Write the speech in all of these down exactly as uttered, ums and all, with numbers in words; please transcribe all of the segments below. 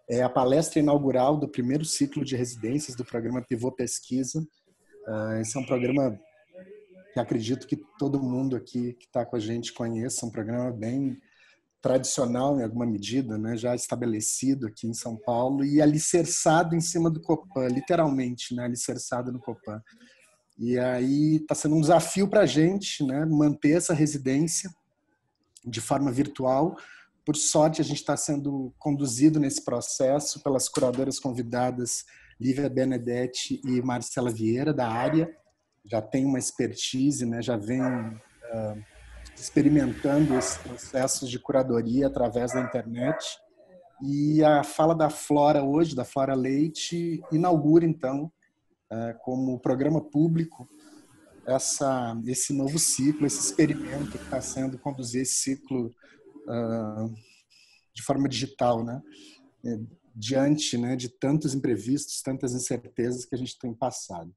É a palestra inaugural do primeiro ciclo de residências do programa Pivô Pesquisa. Esse é um programa que acredito que todo mundo aqui que está com a gente conheça, um programa bem tradicional em alguma medida, né, já estabelecido aqui em São Paulo e alicerçado em cima do Copan, literalmente, né, alicerçado no Copan. E aí está sendo um desafio para a gente, né, manter essa residência de forma virtual. Por sorte, a gente está sendo conduzido nesse processo pelas curadoras convidadas Lívia Benedetti e Marcela Vieira, da área. Já tem uma expertise, né, já vem uh, experimentando esses processos de curadoria através da internet. E a fala da Flora hoje, da Flora Leite, inaugura, então, como programa público, essa, esse novo ciclo, esse experimento que está sendo conduzir esse ciclo uh, de forma digital, né? Diante, né, de tantos imprevistos, tantas incertezas que a gente tem passado.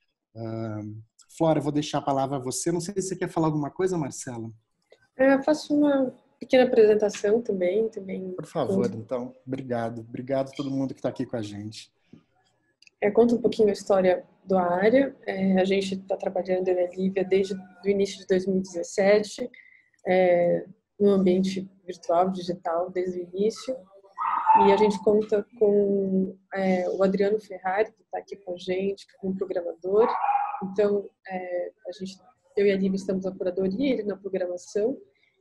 Uh, Flora, eu vou deixar a palavra a você. Não sei se você quer falar alguma coisa, Marcela. É, eu faço uma pequena apresentação também. também Por favor, conto... então. Obrigado. Obrigado a todo mundo que está aqui com a gente. É, conta um pouquinho a história do área. É, a gente está trabalhando na Lívia desde o início de dois mil e dezessete, é, no ambiente virtual, digital, desde o início. E a gente conta com é, o Adriano Ferrari, que está aqui com a gente, como programador. Então, é, a gente, eu e a Lívia estamos na curadoria, ele na programação.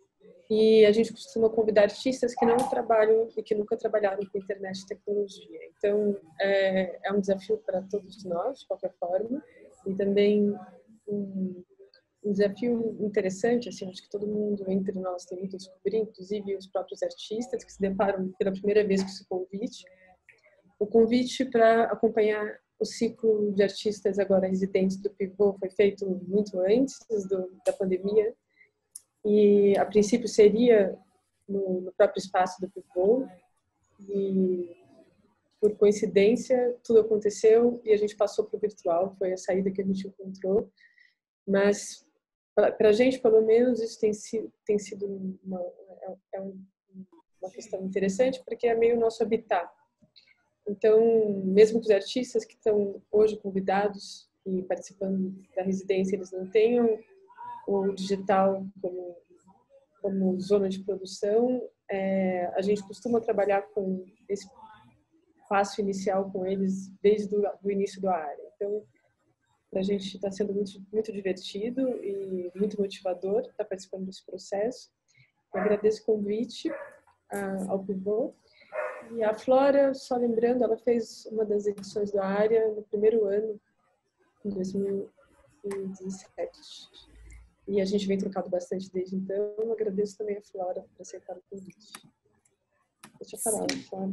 E a gente costuma convidar artistas que não trabalham e que nunca trabalharam com internet e tecnologia. Então, é, é um desafio para todos nós, de qualquer forma. E também um, um desafio interessante, assim, acho que todo mundo entre nós tem muito a descobrir, inclusive os próprios artistas que se deparam pela primeira vez com esse convite. O convite para acompanhar o ciclo de artistas agora residentes do Pivô foi feito muito antes do, da pandemia. E a princípio seria no, no próprio espaço do Pivô, e por coincidência tudo aconteceu e a gente passou para o virtual, foi a saída que a gente encontrou, mas para a gente pelo menos isso tem sido, tem sido uma, é, é uma questão interessante, porque é meio nosso habitat. Então, mesmo que os artistas que estão hoje convidados e participando da residência, eles não tenham o digital como, como zona de produção, é, a gente costuma trabalhar com esse passo inicial com eles desde o do início da área. Então, para a gente está sendo muito, muito divertido e muito motivador estar participando desse processo. Eu agradeço o convite a, ao Pivô. E a Flora, só lembrando, ela fez uma das edições da área no primeiro ano, em dois mil e dezessete. E a gente vem trocado bastante desde então. Eu agradeço também a Flora por aceitar o convite. Deixa eu falar, Flora.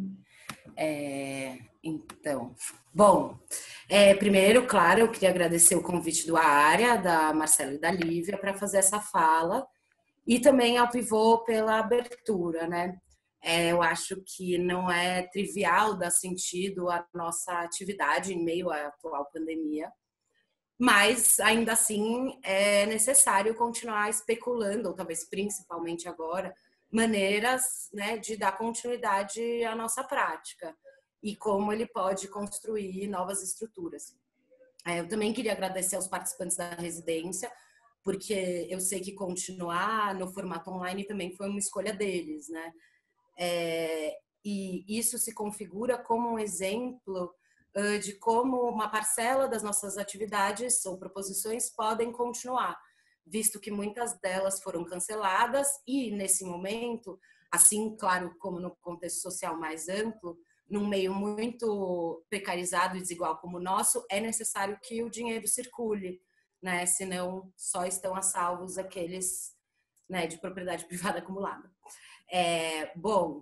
É, então, bom, é, primeiro, claro, eu queria agradecer o convite do área, da Marcela e da Lívia, para fazer essa fala, e também ao Pivô pela abertura, né? É, eu acho que não é trivial dar sentido à nossa atividade em meio à atual pandemia, mas ainda assim é necessário continuar especulando, ou talvez principalmente agora, maneiras, né, de dar continuidade à nossa prática e como ele pode construir novas estruturas. É, eu também queria agradecer aos participantes da residência, porque eu sei que continuar no formato online também foi uma escolha deles, né? É, e isso se configura como um exemplo de como uma parcela das nossas atividades ou proposições podem continuar, visto que muitas delas foram canceladas e, nesse momento, assim, claro, como no contexto social mais amplo, num meio muito precarizado e desigual como o nosso, é necessário que o dinheiro circule, né? Senão só estão a salvos aqueles, né, de propriedade privada acumulada. É, bom,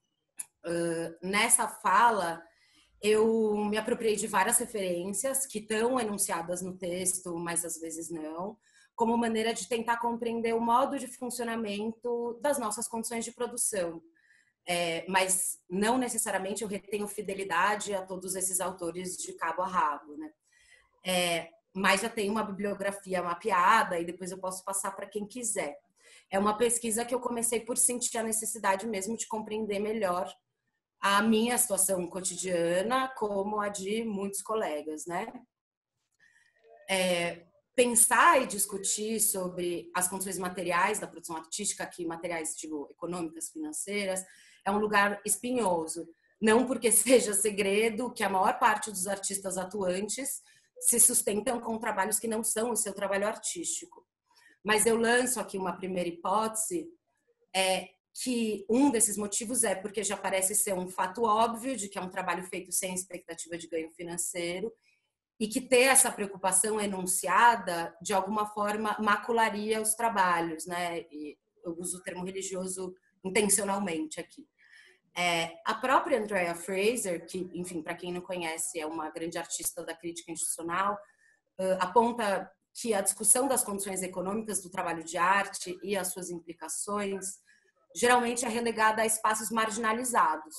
uh, nessa fala, eu me apropriei de várias referências que estão enunciadas no texto, mas às vezes não, como maneira de tentar compreender o modo de funcionamento das nossas condições de produção. É, mas não necessariamente eu retenho fidelidade a todos esses autores de cabo a rabo, né? É, mas já tem uma bibliografia mapeada e depois eu posso passar para quem quiser. É uma pesquisa que eu comecei por sentir a necessidade mesmo de compreender melhor a minha situação cotidiana como a de muitos colegas, né? É, pensar e discutir sobre as condições materiais da produção artística, aqui materiais digo, econômicas, financeiras, é um lugar espinhoso. Não porque seja segredo que a maior parte dos artistas atuantes se sustentam com trabalhos que não são o seu trabalho artístico. Mas eu lanço aqui uma primeira hipótese, é, que um desses motivos é porque já parece ser um fato óbvio de que é um trabalho feito sem expectativa de ganho financeiro e que ter essa preocupação enunciada, de alguma forma, macularia os trabalhos, né? E eu uso o termo religioso intencionalmente aqui. É, a própria Andrea Fraser, que, enfim, para quem não conhece, é uma grande artista da crítica institucional, uh, aponta que a discussão das condições econômicas do trabalho de arte e as suas implicações geralmente é relegada a espaços marginalizados.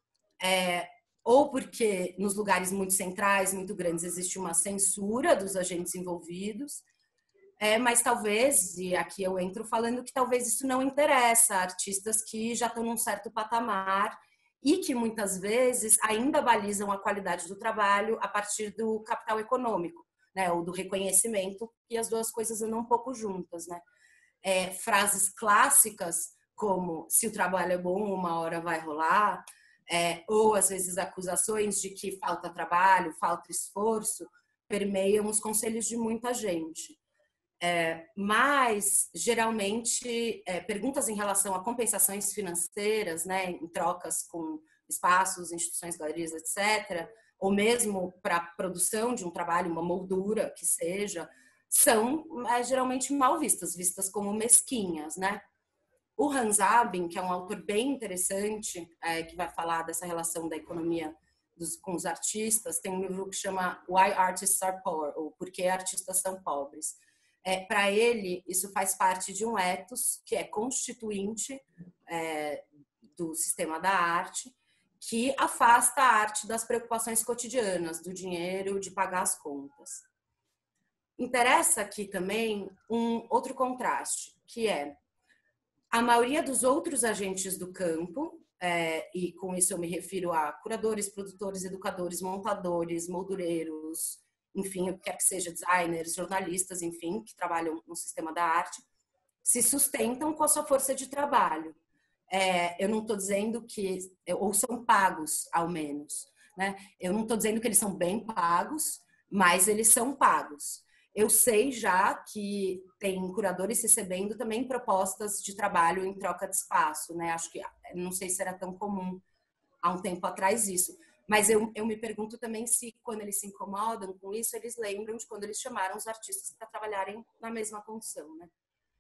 É, ou porque nos lugares muito centrais, muito grandes, existe uma censura dos agentes envolvidos, é, mas talvez, e aqui eu entro falando que talvez isso não interessa a artistas que já estão num certo patamar e que muitas vezes ainda balizam a qualidade do trabalho a partir do capital econômico, né, ou do reconhecimento, e as duas coisas andam um pouco juntas, né? É, frases clássicas como se o trabalho é bom, uma hora vai rolar, é, ou às vezes acusações de que falta trabalho, falta esforço, permeiam os conselhos de muita gente. É, mas, geralmente, é, perguntas em relação a compensações financeiras, né, em trocas com espaços, instituições, galerias, etcétera, ou mesmo para a produção de um trabalho, uma moldura que seja, são é, geralmente mal vistas, vistas como mesquinhas, né? O Hans Abing, que é um autor bem interessante, é, que vai falar dessa relação da economia dos, com os artistas, tem um livro que chama Why Artists Are Poor, ou Por que Artistas São Pobres. É, para ele, isso faz parte de um ethos que é constituinte é, do sistema da arte, que afasta a arte das preocupações cotidianas, do dinheiro, de pagar as contas. Interessa aqui também um outro contraste, que é a maioria dos outros agentes do campo, é, e com isso eu me refiro a curadores, produtores, educadores, montadores, moldureiros, enfim, o que quer que seja, designers, jornalistas, enfim, que trabalham no sistema da arte, se sustentam com a sua força de trabalho. É, eu não estou dizendo que, ou são pagos, ao menos, né? Eu não estou dizendo que eles são bem pagos, mas eles são pagos. Eu sei já que tem curadores recebendo também propostas de trabalho em troca de espaço, né? Acho que, não sei se era tão comum há um tempo atrás isso. Mas eu, eu me pergunto também se, quando eles se incomodam com isso, eles lembram de quando eles chamaram os artistas para trabalharem na mesma condição, né?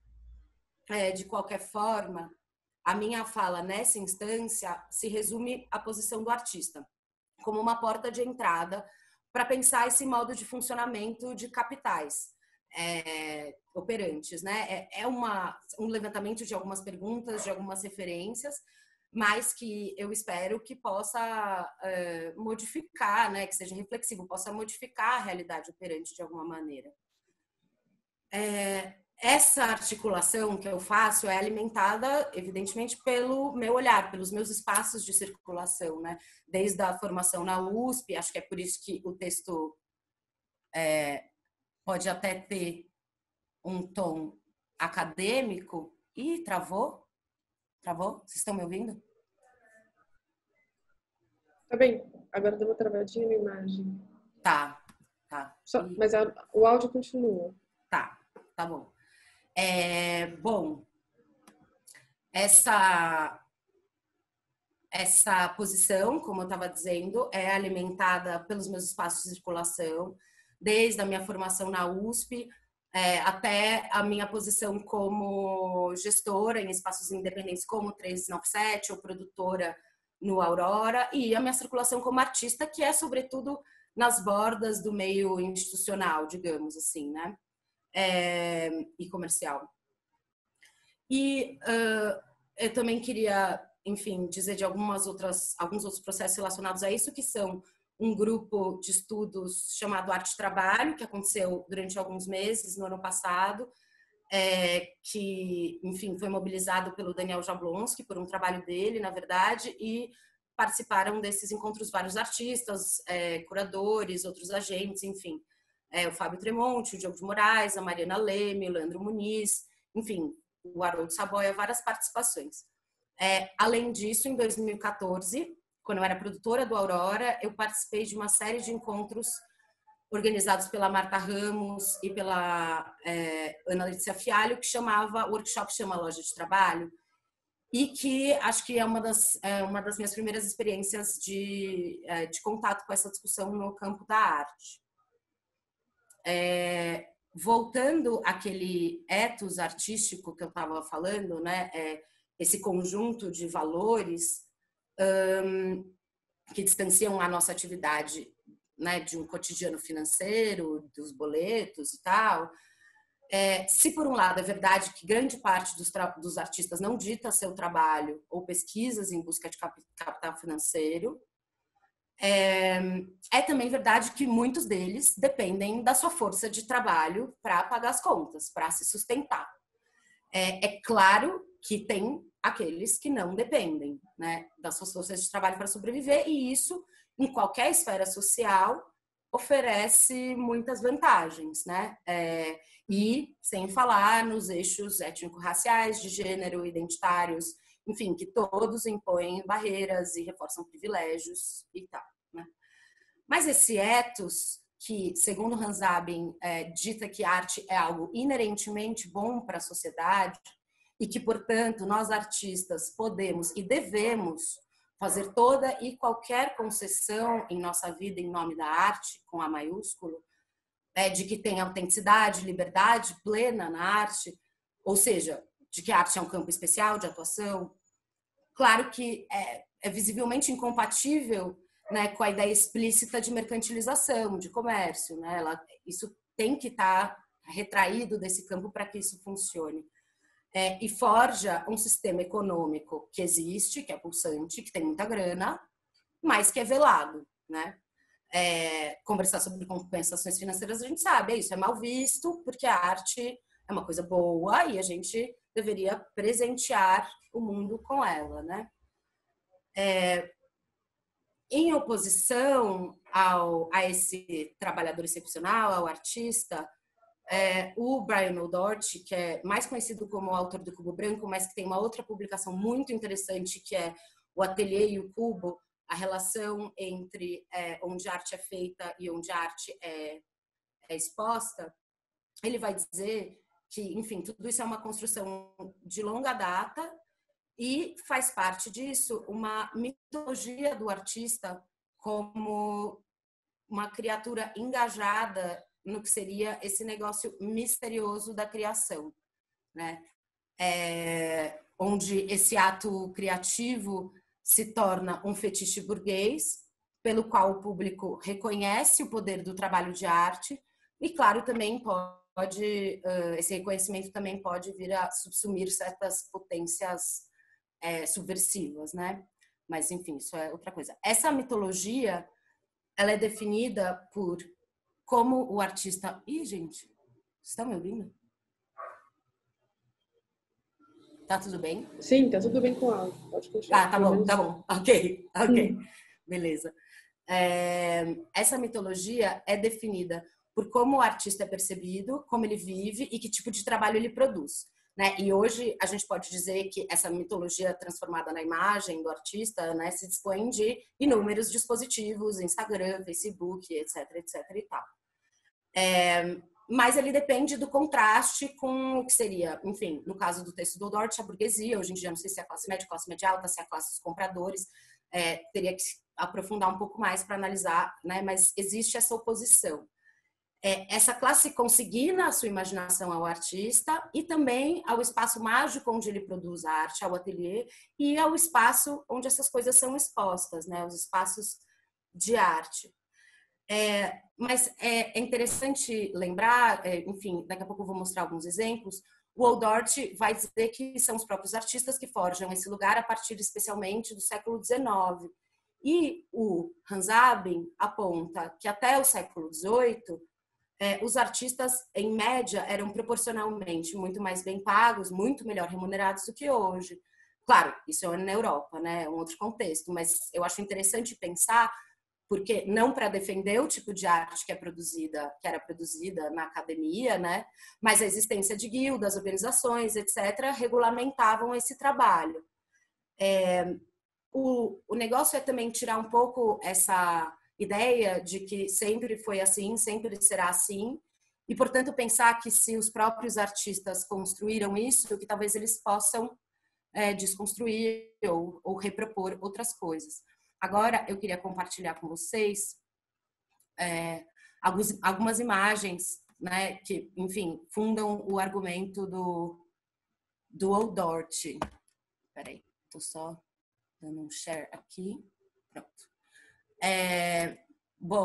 É, de qualquer forma, a minha fala nessa instância se resume à posição do artista, como uma porta de entrada para pensar esse modo de funcionamento de capitais é, operantes, né? É, é uma, um levantamento de algumas perguntas, de algumas referências, mas que eu espero que possa uh, modificar, né, que seja reflexivo, possa modificar a realidade operante de alguma maneira. É, essa articulação que eu faço é alimentada, evidentemente, pelo meu olhar, pelos meus espaços de circulação, né? Desde a formação na U S P, acho que é por isso que o texto é, pode até ter um tom acadêmico. Ih, travou? Travou? Vocês estão me ouvindo? Tá bem. Agora deu uma travadinha na imagem. Tá, tá. Só, mas a, o áudio continua. Tá, tá bom. É, bom, essa, essa posição, como eu estava dizendo, é alimentada pelos meus espaços de circulação, desde a minha formação na U S P, É, até a minha posição como gestora em espaços independentes como trezentos e noventa e sete ou produtora no Aurora, e a minha circulação como artista, que é sobretudo nas bordas do meio institucional, digamos assim, né? É, e comercial. E uh, eu também queria, enfim, dizer de algumas outras, alguns outros processos relacionados a isso, que são um grupo de estudos chamado Arte e Trabalho, que aconteceu durante alguns meses no ano passado, é, que, enfim, foi mobilizado pelo Daniel Jablonski, por um trabalho dele, na verdade, e participaram desses encontros vários artistas, é, curadores, outros agentes, enfim. É, o Fábio Tremonti, o Diogo de Moraes, a Mariana Leme, o Leandro Muniz, enfim, o Haroldo Saboia, várias participações. É, além disso, em dois mil e quatorze, quando eu era produtora do Aurora, eu participei de uma série de encontros organizados pela Marta Ramos e pela é, Ana Letícia Fialho, que chamava, o workshop chama Loja de Trabalho, e que acho que é uma das, é uma das minhas primeiras experiências de, é, de contato com essa discussão no campo da arte. É, voltando àquele ethos artístico que eu estava falando, né, é, esse conjunto de valores um, que distanciam a nossa atividade, né, de um cotidiano financeiro, dos boletos e tal. É, se por um lado é verdade que grande parte dos, dos artistas não dita seu trabalho ou pesquisas em busca de capital financeiro, é, é também verdade que muitos deles dependem da sua força de trabalho para pagar as contas, para se sustentar. É, é claro que tem aqueles que não dependem, né, das suas forças de trabalho para sobreviver, e isso, em qualquer esfera social, oferece muitas vantagens, né? É, e sem falar nos eixos étnico-raciais, de gênero, identitários, enfim, que todos impõem barreiras e reforçam privilégios e tal, né? Mas esse ethos, que, segundo Hans Abin, é, dita que arte é algo inerentemente bom para a sociedade e que, portanto, nós artistas podemos e devemos fazer toda e qualquer concessão em nossa vida em nome da arte, com A maiúsculo, é, de que tem autenticidade, liberdade plena na arte, ou seja, de que a arte é um campo especial de atuação. Claro que é, é visivelmente incompatível, né, com a ideia explícita de mercantilização, de comércio, né? Ela, isso tem que estar retraído desse campo para que isso funcione. É, e forja um sistema econômico que existe, que é pulsante, que tem muita grana, mas que é velado, né? É, conversar sobre compensações financeiras, a gente sabe, é isso, é mal visto, porque a arte é uma coisa boa e a gente deveria presentear o mundo com ela, né? É, em oposição ao, a esse trabalhador excepcional, ao artista, É, o Brian O'Doherty, que é mais conhecido como o autor do Cubo Branco, mas que tem uma outra publicação muito interessante, que é O Ateliê e o Cubo, a relação entre é, onde a arte é feita e onde a arte é, é exposta. Ele vai dizer que, enfim, tudo isso é uma construção de longa data e faz parte disso uma mitologia do artista como uma criatura engajada no que seria esse negócio misterioso da criação, né? É, onde esse ato criativo se torna um fetiche burguês, pelo qual o público reconhece o poder do trabalho de arte e, claro, também pode, esse reconhecimento também pode vir a subsumir certas potências é, subversivas, né? Mas, enfim, isso é outra coisa. Essa mitologia, ela é definida por como o artista... Ih, gente, vocês estão me ouvindo? Tá tudo bem? Sim, tá tudo bem com o áudio. Pode continuar. Ah, tá bom, tá bom. Ok, ok. Hum. Beleza. É, essa mitologia é definida por como o artista é percebido, como ele vive e que tipo de trabalho ele produz, né? E hoje a gente pode dizer que essa mitologia transformada na imagem do artista, né, se dispõe de inúmeros dispositivos, Instagram, Facebook, etc, etc e tal. É, mas ele depende do contraste com o que seria, enfim, no caso do texto do O'Doherty, a burguesia, hoje em dia não sei se é a classe média, classe média alta, se é a classe dos compradores, é, teria que aprofundar um pouco mais para analisar, né? Mas existe essa oposição. É, essa classe consigna a sua imaginação ao artista e também ao espaço mágico onde ele produz a arte, ao ateliê, e ao espaço onde essas coisas são expostas, né? Os espaços de arte. É, mas é, é interessante lembrar, é, enfim, daqui a pouco eu vou mostrar alguns exemplos, o O'Doherty vai dizer que são os próprios artistas que forjam esse lugar a partir especialmente do século dezenove. E o Hans Abin aponta que até o século dezoito, é, os artistas, em média, eram proporcionalmente muito mais bem pagos, muito melhor remunerados do que hoje. Claro, isso é na Europa, né? É um outro contexto, mas eu acho interessante pensar, porque não para defender o tipo de arte que é produzida, que era produzida na academia, né? Mas a existência de guildas, organizações, etcétera, regulamentavam esse trabalho. É, o, o negócio é também tirar um pouco essa ideia de que sempre foi assim, sempre será assim, e, portanto, pensar que se os próprios artistas construíram isso, que talvez eles possam é, desconstruir ou, ou repropor outras coisas. Agora, eu queria compartilhar com vocês é, alguns, algumas imagens, né, que, enfim, fundam o argumento do, do Old Dort. Peraí, estou só dando um share aqui. Pronto. É, bom,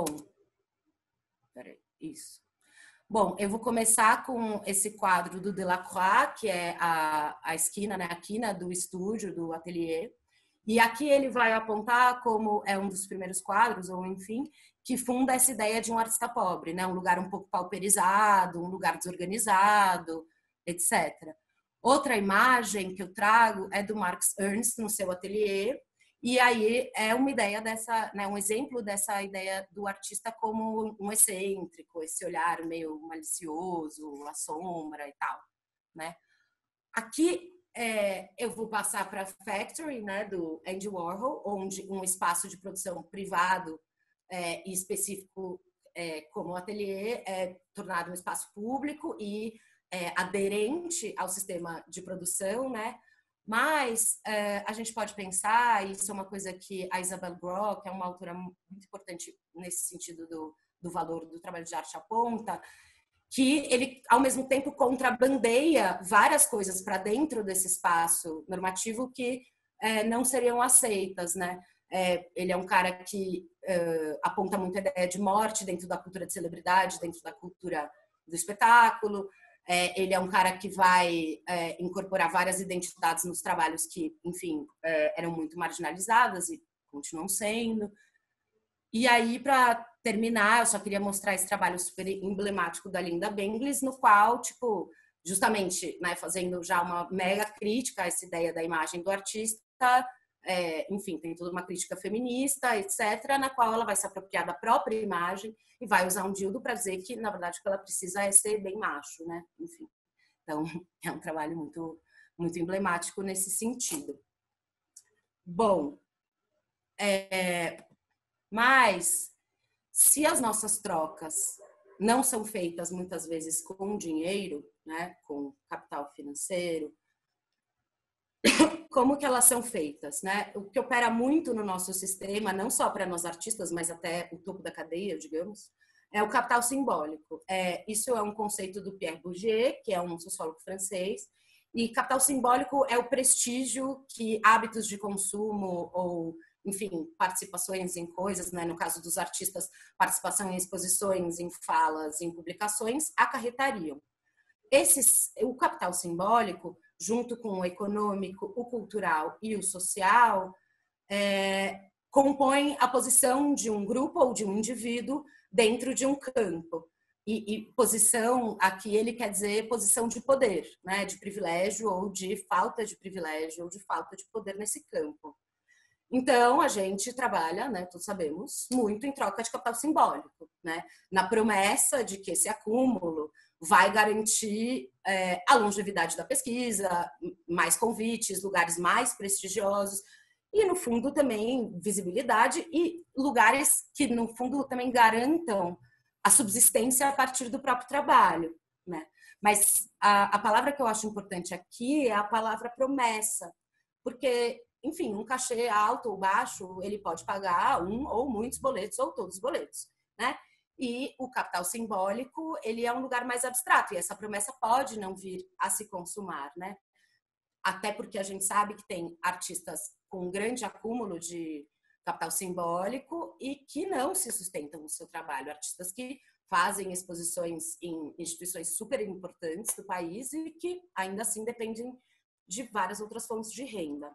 peraí, isso. Bom, eu vou começar com esse quadro do Delacroix, que é a, a esquina, né, a quina do estúdio, do ateliê. E aqui ele vai apontar como é um dos primeiros quadros, ou enfim, que funda essa ideia de um artista pobre, né? Um lugar um pouco pauperizado, um lugar desorganizado, etcétera. Outra imagem que eu trago é do Marx Ernst no seu ateliê, e aí é uma ideia dessa, né, um exemplo dessa ideia do artista como um excêntrico, esse olhar meio malicioso, a sombra e tal, né? Aqui é, eu vou passar para a Factory, né, do Andy Warhol, onde um espaço de produção privado é, e específico é, como ateliê é tornado um espaço público e é, aderente ao sistema de produção, né? Mas é, a gente pode pensar, e isso é uma coisa que a Isabel Groh, que é uma autora muito importante nesse sentido do, do valor do trabalho de arte aponta, que ele, ao mesmo tempo, contrabandeia várias coisas para dentro desse espaço normativo que é, não seriam aceitas, né? É, ele é um cara que é, aponta muito a ideia de morte dentro da cultura de celebridade, dentro da cultura do espetáculo. É, ele é um cara que vai é, incorporar várias identidades nos trabalhos que, enfim, é, eram muito marginalizadas e continuam sendo. E aí, para terminar, eu só queria mostrar esse trabalho super emblemático da Linda Benglis, no qual, tipo, justamente, né, fazendo já uma mega crítica a essa ideia da imagem do artista, é, enfim, tem toda uma crítica feminista, etcétera, na qual ela vai se apropriar da própria imagem e vai usar um dildo para dizer que, na verdade, o que ela precisa é ser bem macho, né? Enfim, então, é um trabalho muito, muito emblemático nesse sentido. Bom, é, mas se as nossas trocas não são feitas muitas vezes com dinheiro, né, com capital financeiro, como que elas são feitas, né? O que opera muito no nosso sistema, não só para nós artistas, mas até o topo da cadeia, digamos, é o capital simbólico. É, isso é um conceito do Pierre Bourdieu, que é um sociólogo francês, e capital simbólico é o prestígio que hábitos de consumo ou, enfim, participações em coisas, né? No caso dos artistas, participação em exposições, em falas, em publicações, acarretariam. Esses, o capital simbólico, junto com o econômico, o cultural e o social, é, compõe a posição de um grupo ou de um indivíduo dentro de um campo. E, e posição, aqui ele quer dizer posição de poder, né, de privilégio ou de falta de privilégio ou de falta de poder nesse campo. Então, a gente trabalha, né, todos sabemos, muito em troca de capital simbólico, né, na promessa de que esse acúmulo vai garantir é, a longevidade da pesquisa, mais convites, lugares mais prestigiosos e, no fundo, também visibilidade e lugares que, no fundo, também garantam a subsistência a partir do próprio trabalho, né? Mas a, a palavra que eu acho importante aqui é a palavra promessa, porque, enfim, um cachê alto ou baixo, ele pode pagar um ou muitos boletos ou todos os boletos, né? E o capital simbólico, ele é um lugar mais abstrato, e essa promessa pode não vir a se consumar, né? Até porque a gente sabe que tem artistas com um grande acúmulo de capital simbólico e que não se sustentam no seu trabalho. Artistas que fazem exposições em instituições super importantes do país e que ainda assim dependem de várias outras fontes de renda.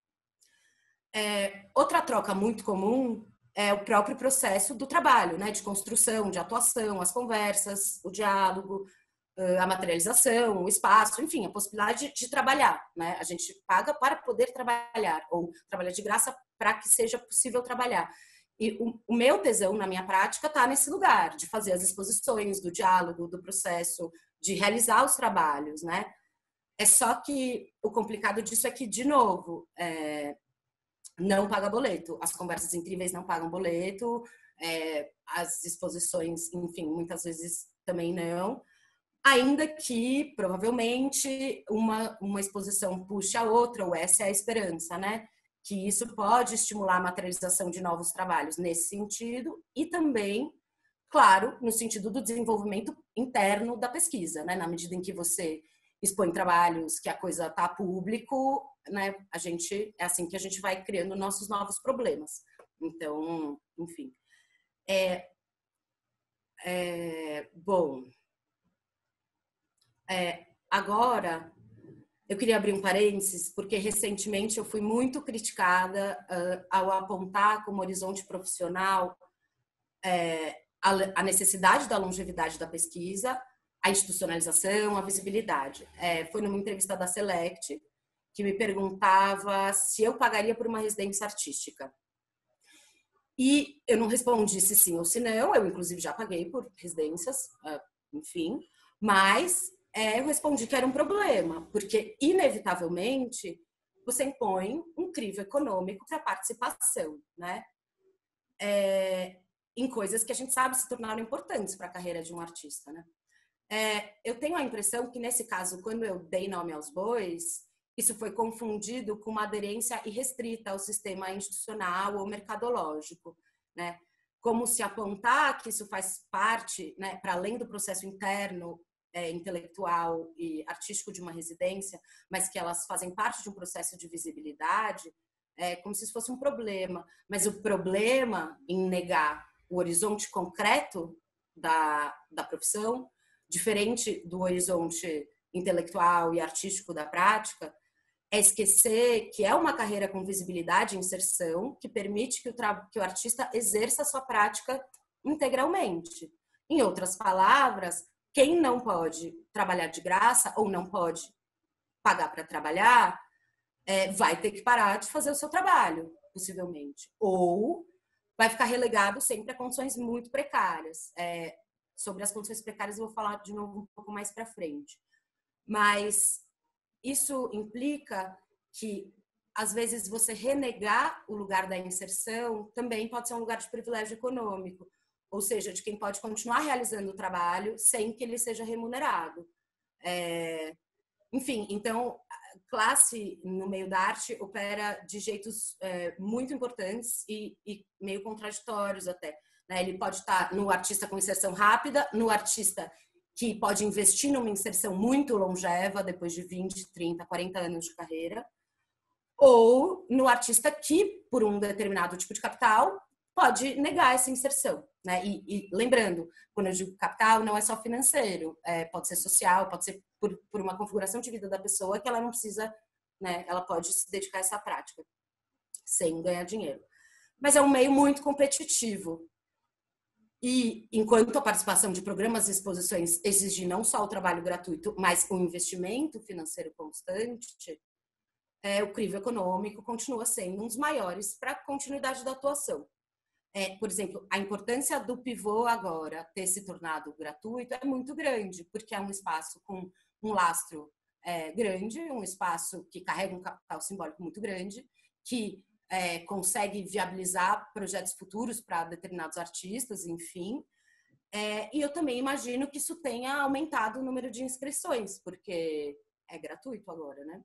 É, outra troca muito comum é o próprio processo do trabalho, né, de construção, de atuação, as conversas, o diálogo, a materialização, o espaço, enfim, a possibilidade de, de trabalhar, né? A gente paga para poder trabalhar, ou trabalhar de graça para que seja possível trabalhar. E o, o meu tesão na minha prática está nesse lugar, de fazer as exposições, do diálogo, do processo, de realizar os trabalhos, né? É só que o complicado disso é que, de novo, é, não paga boleto. As conversas incríveis não pagam boleto, é, as exposições, enfim, muitas vezes também não. Ainda que, provavelmente, uma, uma exposição puxe a outra, ou essa é a esperança, né? Que isso pode estimular a materialização de novos trabalhos nesse sentido e também, claro, no sentido do desenvolvimento interno da pesquisa, né? Na medida em que você expõe trabalhos, que a coisa está a público, né? A gente, é assim que a gente vai criando nossos novos problemas. Então, enfim. É, é, bom... É, agora, eu queria abrir um parênteses, porque recentemente eu fui muito criticada uh, ao apontar como horizonte profissional é, a, a necessidade da longevidade da pesquisa, a institucionalização, a visibilidade. É, foi numa entrevista da Select, que me perguntava se eu pagaria por uma residência artística. E eu não respondi se sim ou se não, eu inclusive já paguei por residências, uh, enfim, mas... É, eu respondi que era um problema, porque, inevitavelmente, você impõe um crivo econômico para a participação, né? É, em coisas que a gente sabe se tornaram importantes para a carreira de um artista, né? É, eu tenho a impressão que, nesse caso, quando eu dei nome aos bois, isso foi confundido com uma aderência irrestrita ao sistema institucional ou mercadológico, né? Como se apontar que isso faz parte, né, para além do processo interno, É, intelectual e artístico de uma residência, mas que elas fazem parte de um processo de visibilidade, é como se isso fosse um problema. Mas o problema em negar o horizonte concreto da, da profissão, diferente do horizonte intelectual e artístico da prática, é esquecer que é uma carreira com visibilidade e inserção que permite que o, que o artista exerça a sua prática integralmente. Em outras palavras, quem não pode trabalhar de graça ou não pode pagar para trabalhar, é, vai ter que parar de fazer o seu trabalho, possivelmente. Ou vai ficar relegado sempre a condições muito precárias. É, sobre as condições precárias eu vou falar de novo um pouco mais para frente. Mas isso implica que, às vezes, você renegar o lugar da inserção também pode ser um lugar de privilégio econômico. Ou seja, de quem pode continuar realizando o trabalho sem que ele seja remunerado. É, enfim, então, a classe no meio da arte opera de jeitos é, muito importantes e, e meio contraditórios até. Né? Ele pode estar no artista com inserção rápida, no artista que pode investir numa inserção muito longeva, depois de vinte, trinta, quarenta anos de carreira, ou no artista que, por um determinado tipo de capital, pode negar essa inserção, né? E, e lembrando, quando eu digo capital, não é só financeiro, é, pode ser social, pode ser por, por uma configuração de vida da pessoa que ela não precisa, né? Ela pode se dedicar a essa prática sem ganhar dinheiro. Mas é um meio muito competitivo. E enquanto a participação de programas e exposições exige não só o trabalho gratuito, mas o investimento financeiro constante, é, o crivo econômico continua sendo um dos maiores para a continuidade da atuação. É, por exemplo, a importância do pivô agora ter se tornado gratuito é muito grande, porque é um espaço com um lastro é, grande, um espaço que carrega um capital simbólico muito grande, que é, consegue viabilizar projetos futuros para determinados artistas, enfim. É, e eu também imagino que isso tenha aumentado o número de inscrições, porque é gratuito agora, né?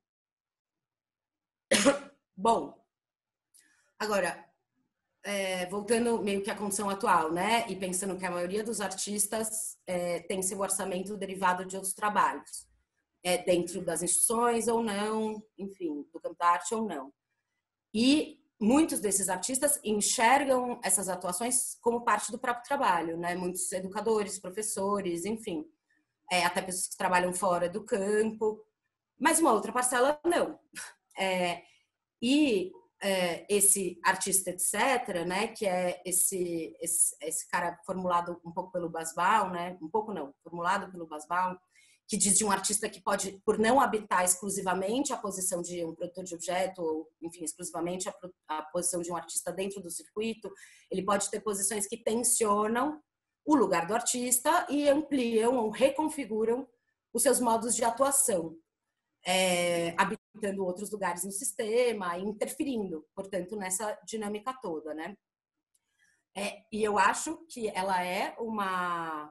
Bom, agora... É, voltando meio que à condição atual, né? E pensando que a maioria dos artistas é, tem seu orçamento derivado de outros trabalhos, é, dentro das instituições ou não, enfim, do campo da arte ou não. E muitos desses artistas enxergam essas atuações como parte do próprio trabalho, né? Muitos educadores, professores, enfim, é, até pessoas que trabalham fora do campo, mas uma outra parcela não. É, e é, esse artista, etcétera, né, que é esse, esse, esse cara formulado um pouco pelo Basbaum, né, um pouco não, formulado pelo Basbaum, que diz de um artista que pode, por não habitar exclusivamente a posição de um produtor de objeto, ou, enfim, exclusivamente a, a posição de um artista dentro do circuito, ele pode ter posições que tensionam o lugar do artista e ampliam ou reconfiguram os seus modos de atuação, é, habitando outros lugares no sistema, interferindo, portanto, nessa dinâmica toda, né? É, e eu acho que ela é uma,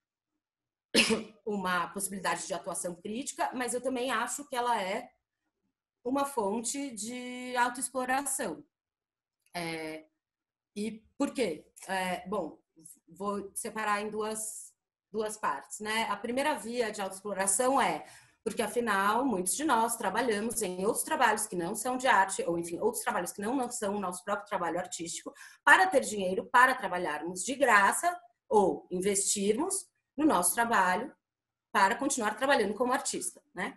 uma possibilidade de atuação crítica, mas eu também acho que ela é uma fonte de autoexploração. É, e por quê? É, bom, vou separar em duas, duas partes, né? A primeira via de autoexploração é porque, afinal, muitos de nós trabalhamos em outros trabalhos que não são de arte, ou, enfim, outros trabalhos que não, não são o nosso próprio trabalho artístico, para ter dinheiro, para trabalharmos de graça ou investirmos no nosso trabalho para continuar trabalhando como artista, né?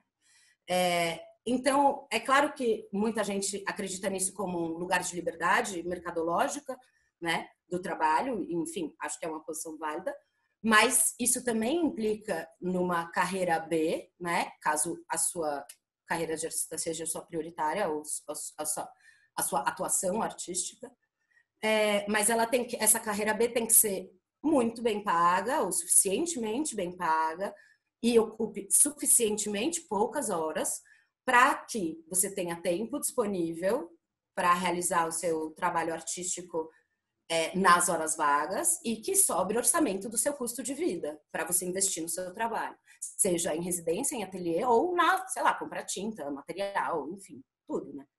É, então, é claro que muita gente acredita nisso como um lugar de liberdade mercadológica, né, do trabalho, enfim, acho que é uma posição válida, mas isso também implica numa carreira B, né, caso a sua carreira de artista seja a sua prioritária ou a sua, a sua atuação artística, é, mas ela tem que, essa carreira B tem que ser muito bem paga, ou suficientemente bem paga, e ocupe suficientemente poucas horas para que você tenha tempo disponível para realizar o seu trabalho artístico é, nas horas vagas e que sobre orçamento do seu custo de vida para você investir no seu trabalho, seja em residência, em ateliê ou na, sei lá, comprar tinta, material, enfim, tudo, né?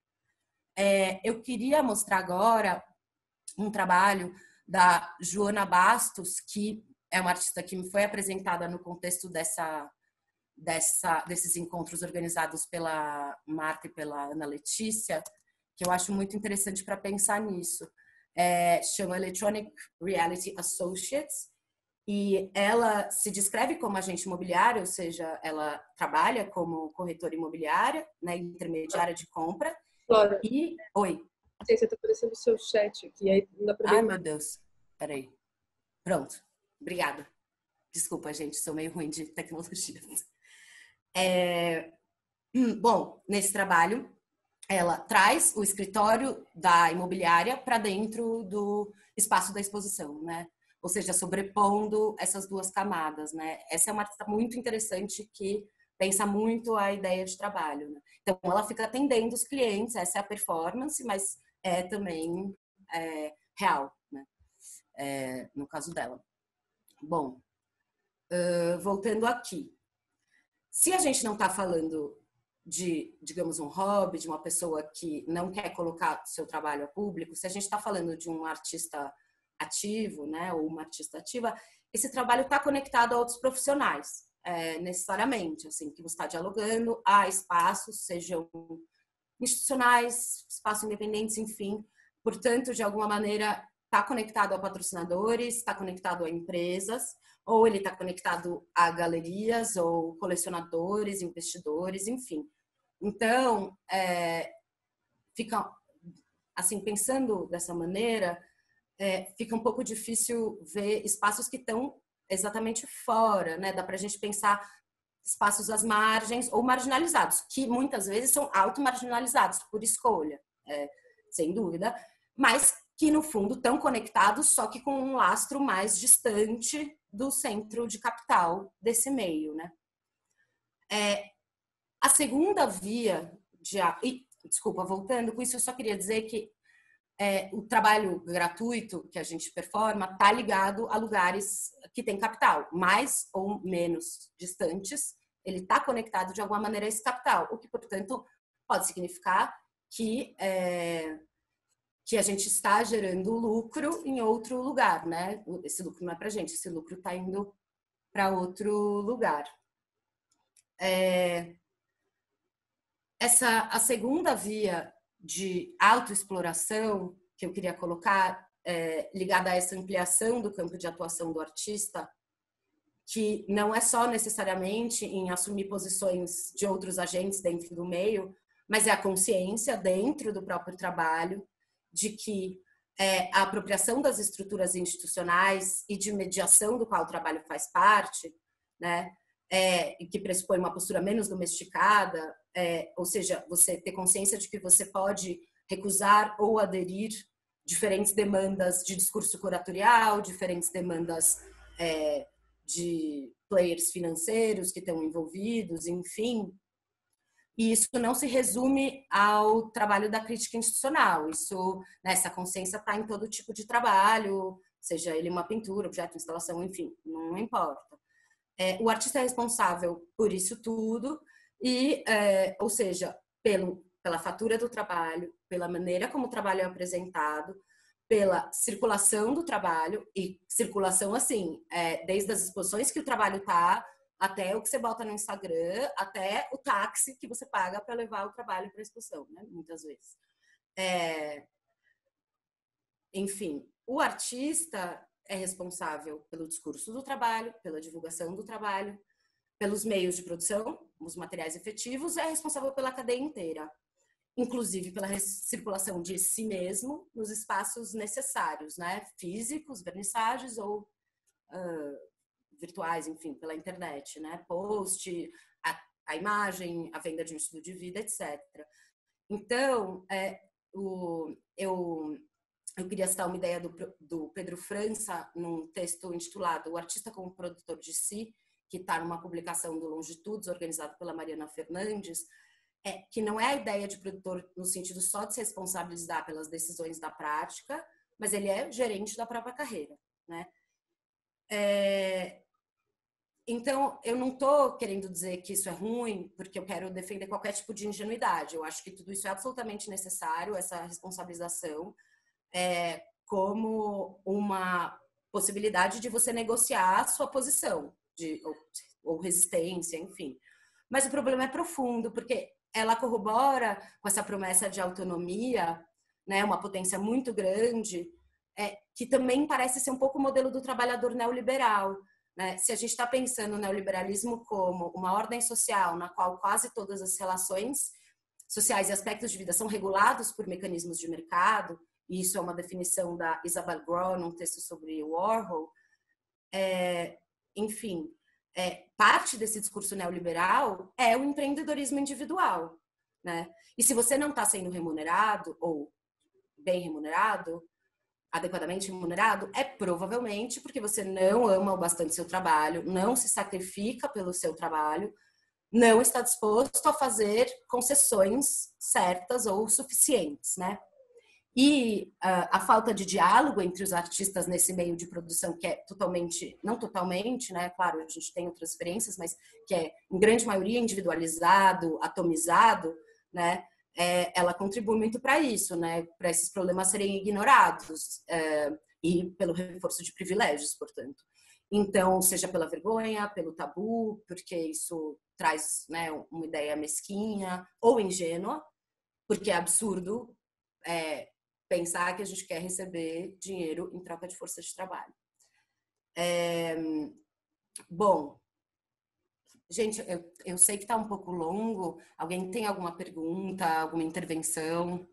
É, eu queria mostrar agora um trabalho da Joana Bastos, que é uma artista que me foi apresentada no contexto dessa, dessa, desses encontros organizados pela Marta e pela Ana Letícia, que eu acho muito interessante para pensar nisso. É, chama Electronic Reality Associates, e ela se descreve como agente imobiliário, ou seja, ela trabalha como corretora imobiliária, né, intermediária de compra. Flora, e... Oi. Sei, você está aparecendo o seu chat aqui, aí não dá para ver. Ai, meu Deus. Peraí. Pronto. Obrigada. Desculpa, gente, sou meio ruim de tecnologia. É... Bom, nesse trabalho, ela traz o escritório da imobiliária para dentro do espaço da exposição, né? Ou seja, sobrepondo essas duas camadas, né? Essa é uma artista muito interessante que pensa muito a ideia de trabalho, né? Então, ela fica atendendo os clientes, essa é a performance, mas é também é, real, né? É, no caso dela. Bom, uh, voltando aqui. Se a gente não está falando de, digamos, um hobby, de uma pessoa que não quer colocar seu trabalho a público, se a gente está falando de um artista ativo, né, ou uma artista ativa, esse trabalho está conectado a outros profissionais, é, necessariamente, assim, que você está dialogando a espaços, sejam institucionais, espaços independentes, enfim. Portanto, de alguma maneira, está conectado a patrocinadores, está conectado a empresas, ou ele está conectado a galerias, ou colecionadores, investidores, enfim. Então, é, fica, assim, pensando dessa maneira, é, fica um pouco difícil ver espaços que estão exatamente fora, né? Dá para a gente pensar espaços às margens ou marginalizados, que muitas vezes são auto-marginalizados por escolha, é, sem dúvida, mas que no fundo estão conectados, só que com um lastro mais distante do centro de capital desse meio, né? É, a segunda via de... E, desculpa, voltando com isso, eu só queria dizer que é, o trabalho gratuito que a gente performa está ligado a lugares que têm capital, mais ou menos distantes, ele está conectado de alguma maneira a esse capital, o que, portanto, pode significar que, é, que a gente está gerando lucro em outro lugar, né? Esse lucro não é para a gente, esse lucro está indo para outro lugar. É, essa, a segunda via de autoexploração que eu queria colocar, é, ligada a essa ampliação do campo de atuação do artista, que não é só necessariamente em assumir posições de outros agentes dentro do meio, mas é a consciência dentro do próprio trabalho de que é, a apropriação das estruturas institucionais e de mediação do qual o trabalho faz parte, né, é, e que pressupõe uma postura menos domesticada, é, ou seja, você ter consciência de que você pode recusar ou aderir diferentes demandas de discurso curatorial, diferentes demandas é, de players financeiros que estão envolvidos, enfim. E isso não se resume ao trabalho da crítica institucional. Isso, né, essa consciência está em todo tipo de trabalho, seja ele uma pintura, objeto, instalação, enfim, não importa. É, o artista é responsável por isso tudo, e, é, ou seja, pelo, pela fatura do trabalho, pela maneira como o trabalho é apresentado, pela circulação do trabalho, e circulação assim, é, desde as exposições que o trabalho está, até o que você bota no Instagram, até o táxi que você paga para levar o trabalho para a exposição, né? Muitas vezes. É... Enfim, o artista é responsável pelo discurso do trabalho, pela divulgação do trabalho, pelos meios de produção, os materiais efetivos, é responsável pela cadeia inteira, inclusive pela circulação de si mesmo nos espaços necessários, né? Físicos, vernissagens ou uh, virtuais, enfim, pela internet, né? Post, a, a imagem, a venda de um estudo de vida, etcétera. Então, é, o, eu, eu queria citar uma ideia do, do Pedro França num texto intitulado O Artista como Produtor de Si, que está numa publicação do Longitudes, organizado pela Mariana Fernandes, é, que não é a ideia de produtor no sentido só de se responsabilizar pelas decisões da prática, mas ele é gerente da própria carreira, né? É, então, eu não estou querendo dizer que isso é ruim, porque eu quero defender qualquer tipo de ingenuidade. Eu acho que tudo isso é absolutamente necessário, essa responsabilização, é, como uma possibilidade de você negociar a sua posição, de, ou, ou resistência, enfim. Mas o problema é profundo, porque ela corrobora com essa promessa de autonomia, né, uma potência muito grande, é, que também parece ser um pouco o modelo do trabalhador neoliberal. Né? Se a gente está pensando no neoliberalismo como uma ordem social na qual quase todas as relações sociais e aspectos de vida são regulados por mecanismos de mercado, e isso é uma definição da Isabel Groh num texto sobre Warhol, é, enfim, é, parte desse discurso neoliberal é o empreendedorismo individual. Né? E se você não está sendo remunerado, ou bem remunerado, adequadamente remunerado, é provavelmente porque você não ama o bastante seu trabalho, não se sacrifica pelo seu trabalho, não está disposto a fazer concessões certas ou suficientes, né? E uh, a falta de diálogo entre os artistas nesse meio de produção, que é totalmente, não totalmente, né? Claro, a gente tem outras experiências, mas que é, em grande maioria, individualizado, atomizado, né? É, ela contribui muito para isso, né? Para esses problemas serem ignorados é, e pelo reforço de privilégios, portanto. Então, seja pela vergonha, pelo tabu, porque isso traz, né, uma ideia mesquinha ou ingênua, porque é absurdo é, pensar que a gente quer receber dinheiro em troca de força de trabalho. É, bom, gente, eu, eu sei que está um pouco longo. Alguém tem alguma pergunta, alguma intervenção?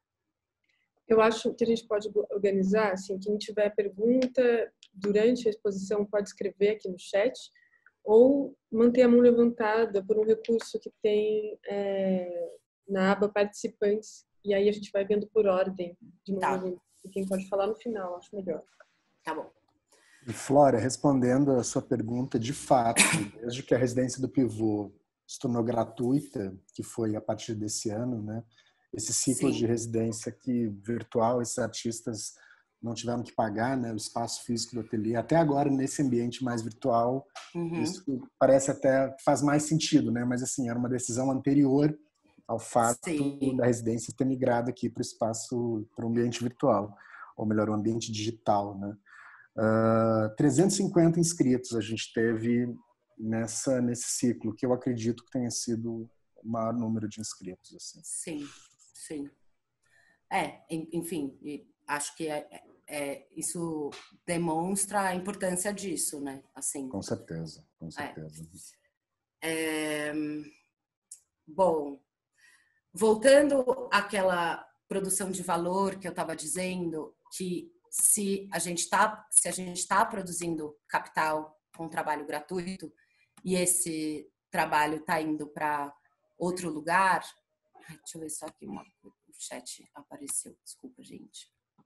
Eu acho que a gente pode organizar, assim, quem tiver pergunta durante a exposição pode escrever aqui no chat ou manter a mão levantada por um recurso que tem é, na aba participantes, e aí a gente vai vendo por ordem de Tá. novo, e quem pode falar no final, acho melhor. Tá bom. E Flora, respondendo a sua pergunta, de fato, desde que a residência do Pivô se tornou gratuita, que foi a partir desse ano, né? Esse ciclo Sim. de residência aqui virtual, esses artistas não tiveram que pagar, né, o espaço físico do ateliê. Até agora, nesse ambiente mais virtual, uhum. Isso parece até faz mais sentido, né? Mas assim, era uma decisão anterior ao fato Sim. da residência ter migrado aqui para o espaço, para o ambiente virtual, ou melhor, o ambiente digital, né? Uh, trezentos e cinquenta inscritos a gente teve nessa, nesse ciclo, que eu acredito que tenha sido o maior número de inscritos. Assim. Sim, sim. É, enfim, acho que é, é, isso demonstra a importância disso, né? Assim, com certeza, com certeza. É. É, bom, voltando àquela produção de valor que eu estava dizendo, que se a gente está se a gente está produzindo capital com trabalho gratuito e esse trabalho está indo para outro lugar, ai, deixa eu ver só aqui uma, o chat apareceu, desculpa, gente.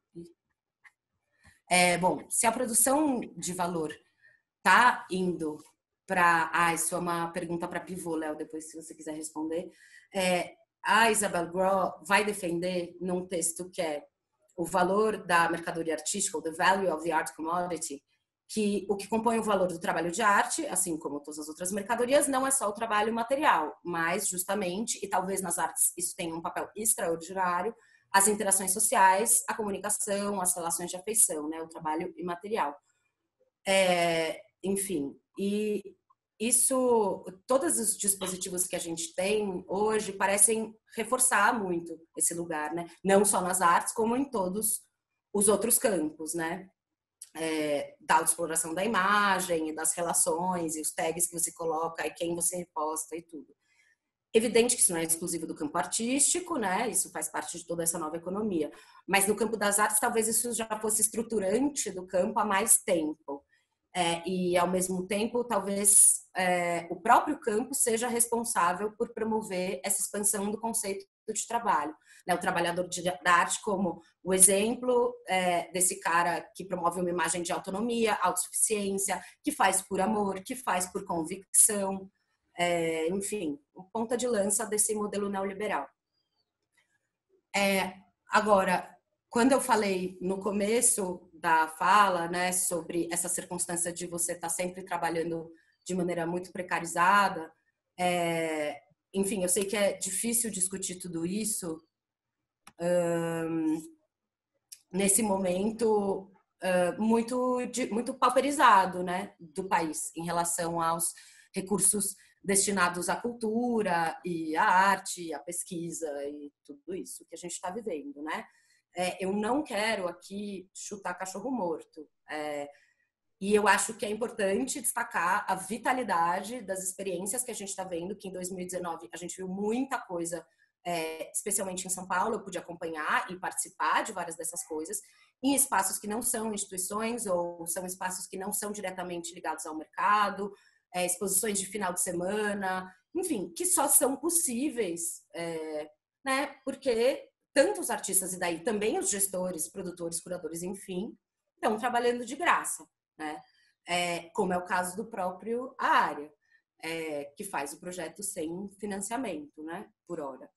É, bom, se a produção de valor está indo para, ah, isso é uma pergunta para pivô, Léo, depois se você quiser responder. É, a Isabel Groh vai defender num texto que é o valor da mercadoria artística, ou the value of the art commodity, que o que compõe o valor do trabalho de arte, assim como todas as outras mercadorias, não é só o trabalho material, mas justamente, e talvez nas artes isso tenha um papel extraordinário, as interações sociais, a comunicação, as relações de afeição, né, o trabalho imaterial. É, enfim, e isso, todos os dispositivos que a gente tem hoje parecem reforçar muito esse lugar, né? Não só nas artes, como em todos os outros campos, né? É, da exploração da imagem, das relações, e os tags que você coloca, e quem você reposta e tudo. Evidente que isso não é exclusivo do campo artístico, né? Isso faz parte de toda essa nova economia. Mas no campo das artes, talvez isso já fosse estruturante do campo há mais tempo. É, e, ao mesmo tempo, talvez é, o próprio campo seja responsável por promover essa expansão do conceito de trabalho. Né? O trabalhador de, da arte como o exemplo é, desse cara que promove uma imagem de autonomia, autossuficiência, que faz por amor, que faz por convicção, é, enfim, ponta de lança desse modelo neoliberal. É, agora, quando eu falei no começo da fala, né, sobre essa circunstância de você estar sempre trabalhando de maneira muito precarizada, é, enfim, eu sei que é difícil discutir tudo isso hum, nesse momento hum, muito, muito pauperizado, né, do país em relação aos recursos destinados à cultura e à arte, à pesquisa e tudo isso que a gente está vivendo, né? É, eu não quero aqui chutar cachorro morto. É, e eu acho que é importante destacar a vitalidade das experiências que a gente está vendo, que em dois mil e dezenove a gente viu muita coisa, é, especialmente em São Paulo, eu pude acompanhar e participar de várias dessas coisas, em espaços que não são instituições ou são espaços que não são diretamente ligados ao mercado, é, exposições de final de semana, enfim, que só são possíveis, é, né, porque tanto os artistas e daí também os gestores, produtores, curadores, enfim, estão trabalhando de graça, né? É, como é o caso do próprio A Área, é, que faz o projeto sem financiamento, né, por hora.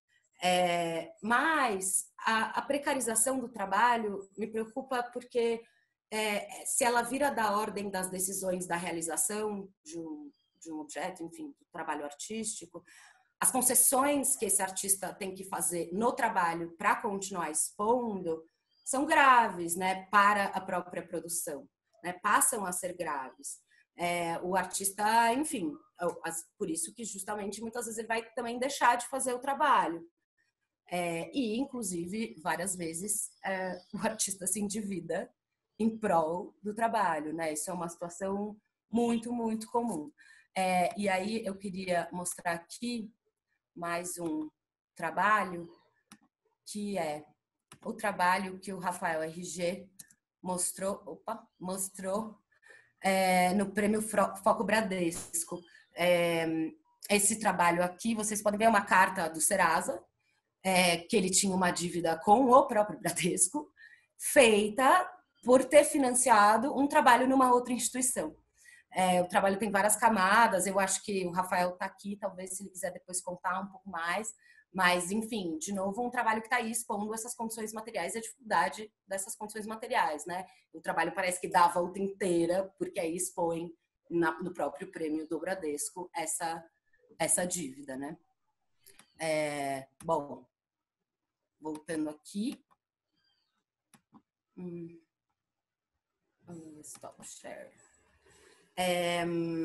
É, mas a, a precarização do trabalho me preocupa porque é, se ela vira da ordem das decisões da realização de um, de um objeto, enfim, do trabalho artístico, as concessões que esse artista tem que fazer no trabalho para continuar expondo são graves, né, para a própria produção, né, passam a ser graves. É, o artista, enfim, por isso que justamente muitas vezes ele vai também deixar de fazer o trabalho. É, e, inclusive, várias vezes é, o artista se endivida em prol do trabalho, né? Isso é uma situação muito, muito comum. É, e aí eu queria mostrar aqui mais um trabalho, que é o trabalho que o Rafael R G mostrou, opa, mostrou é, no Prêmio Foco Bradesco. É, esse trabalho aqui, vocês podem ver uma carta do Serasa, é, que ele tinha uma dívida com o próprio Bradesco, feita por ter financiado um trabalho numa outra instituição. É, o trabalho tem várias camadas, eu acho que o Rafael está aqui, talvez se ele quiser depois contar um pouco mais, mas, enfim, de novo, um trabalho que está aí expondo essas condições materiais e a dificuldade dessas condições materiais, né? O trabalho parece que dá a volta inteira, porque aí expõe na, no próprio prêmio do Bradesco essa, essa dívida, né? É, bom, voltando aqui. Hum, stop share. É,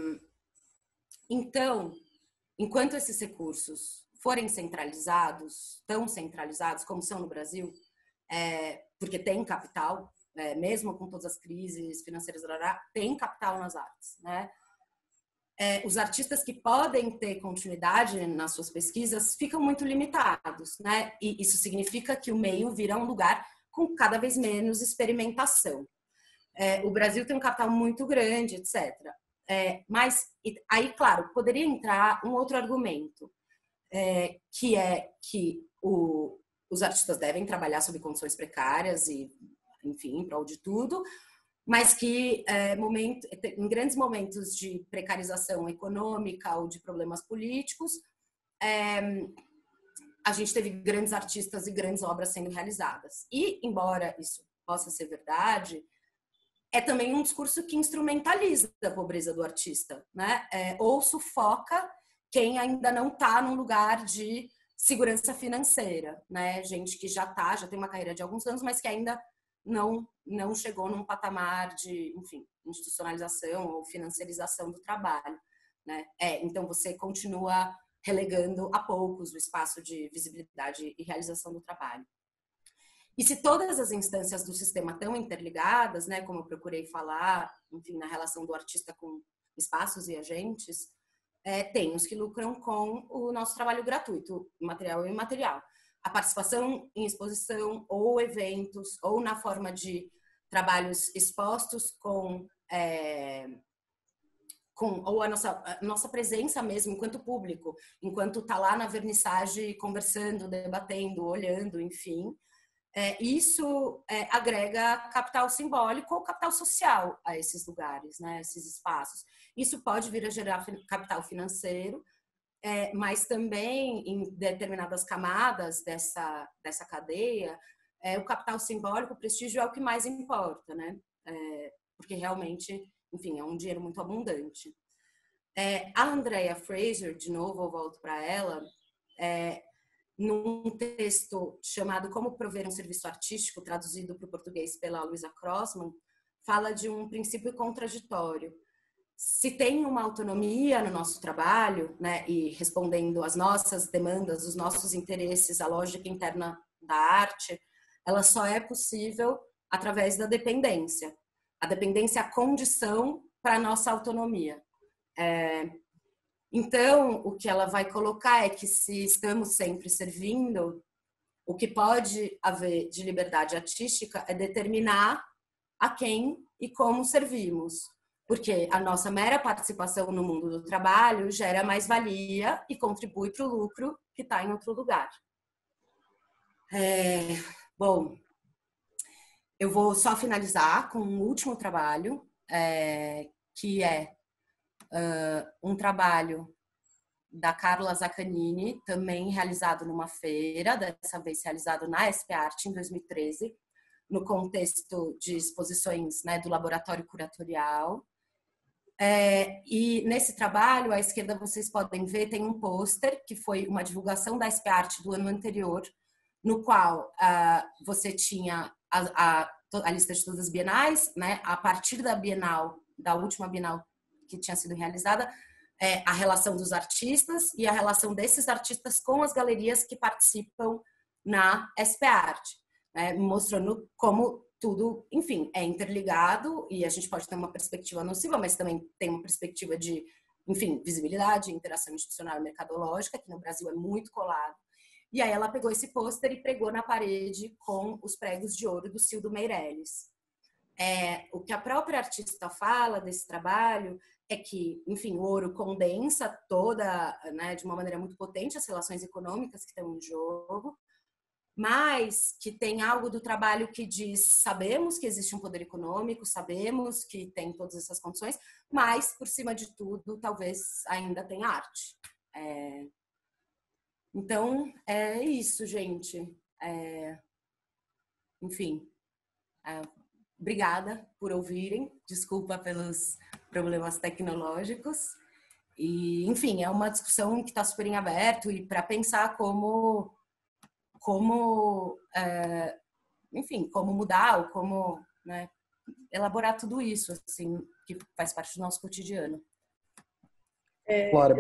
então, enquanto esses recursos forem centralizados, tão centralizados como são no Brasil, é, porque tem capital, é, mesmo com todas as crises financeiras, tem capital nas artes, né? é, os artistas que podem ter continuidade nas suas pesquisas ficam muito limitados, né? E isso significa que o meio vira um lugar com cada vez menos experimentação. É, o Brasil tem um capital muito grande, etcétera. É, mas aí, claro, poderia entrar um outro argumento, é, que é que o, os artistas devem trabalhar sob condições precárias e, enfim, em prol de tudo, mas que é, momento, em grandes momentos de precarização econômica ou de problemas políticos, é, a gente teve grandes artistas e grandes obras sendo realizadas. E, embora isso possa ser verdade, é também um discurso que instrumentaliza a pobreza do artista, né? É, ou sufoca quem ainda não está num lugar de segurança financeira, né? Gente que já tá, já tem uma carreira de alguns anos, mas que ainda não não chegou num patamar de, enfim, institucionalização ou financiarização do trabalho, né? É, então você continua relegando a poucos o espaço de visibilidade e realização do trabalho. E se todas as instâncias do sistema estão interligadas, né, como eu procurei falar, enfim, na relação do artista com espaços e agentes, é, tem os que lucram com o nosso trabalho gratuito, material e imaterial. A participação em exposição ou eventos, ou na forma de trabalhos expostos com, é, com ou a nossa, a nossa presença mesmo enquanto público, enquanto está lá na vernissage conversando, debatendo, olhando, enfim. É, isso é, agrega capital simbólico ou capital social a esses lugares, né, a esses espaços. Isso pode vir a gerar capital financeiro, é, mas também em determinadas camadas dessa, dessa cadeia, é, o capital simbólico, o prestígio é o que mais importa, né? É, porque realmente, enfim, é um dinheiro muito abundante. É, a Andrea Fraser, de novo, eu volto para ela, é, num texto chamado Como Prover um Serviço Artístico, traduzido para o português pela Luisa Crossman, fala de um princípio contraditório. Se tem uma autonomia no nosso trabalho, né, e respondendo às nossas demandas, os nossos interesses, a lógica interna da arte, ela só é possível através da dependência. A dependência é a condição para a nossa autonomia. É, então, o que ela vai colocar é que se estamos sempre servindo, o que pode haver de liberdade artística é determinar a quem e como servimos. Porque a nossa mera participação no mundo do trabalho gera mais-valia e contribui para o lucro que está em outro lugar. É, bom, eu vou só finalizar com um último trabalho, é, que é uh, um trabalho da Carla Zaccanini, também realizado numa feira, dessa vez realizado na S P Arte em dois mil e treze, no contexto de exposições, né, do Laboratório Curatorial. É, e nesse trabalho, à esquerda vocês podem ver, tem um pôster que foi uma divulgação da S P Arte do ano anterior, no qual ah, você tinha a, a, a lista de todas as bienais, né? A partir da Bienal, da última Bienal que tinha sido realizada, é, a relação dos artistas e a relação desses artistas com as galerias que participam na S P Arte, né? Mostrando como tudo, enfim, é interligado e a gente pode ter uma perspectiva nociva, mas também tem uma perspectiva de, enfim, visibilidade, interação institucional e mercadológica, que no Brasil é muito colado. E aí ela pegou esse pôster e pregou na parede com os pregos de ouro do Cildo Meirelles. É, o que a própria artista fala desse trabalho é que, enfim, o ouro condensa toda, né, de uma maneira muito potente as relações econômicas que estão em jogo, mas que tem algo do trabalho que diz, sabemos que existe um poder econômico, sabemos que tem todas essas condições, mas, por cima de tudo, talvez ainda tenha arte. É... Então, é isso, gente. É... Enfim, é... obrigada por ouvirem, desculpa pelos problemas tecnológicos. E, enfim, é uma discussão que está super em aberto e para pensar como... como, é, enfim, como mudar ou como, né, elaborar tudo isso, assim, que faz parte do nosso cotidiano. É, Flora.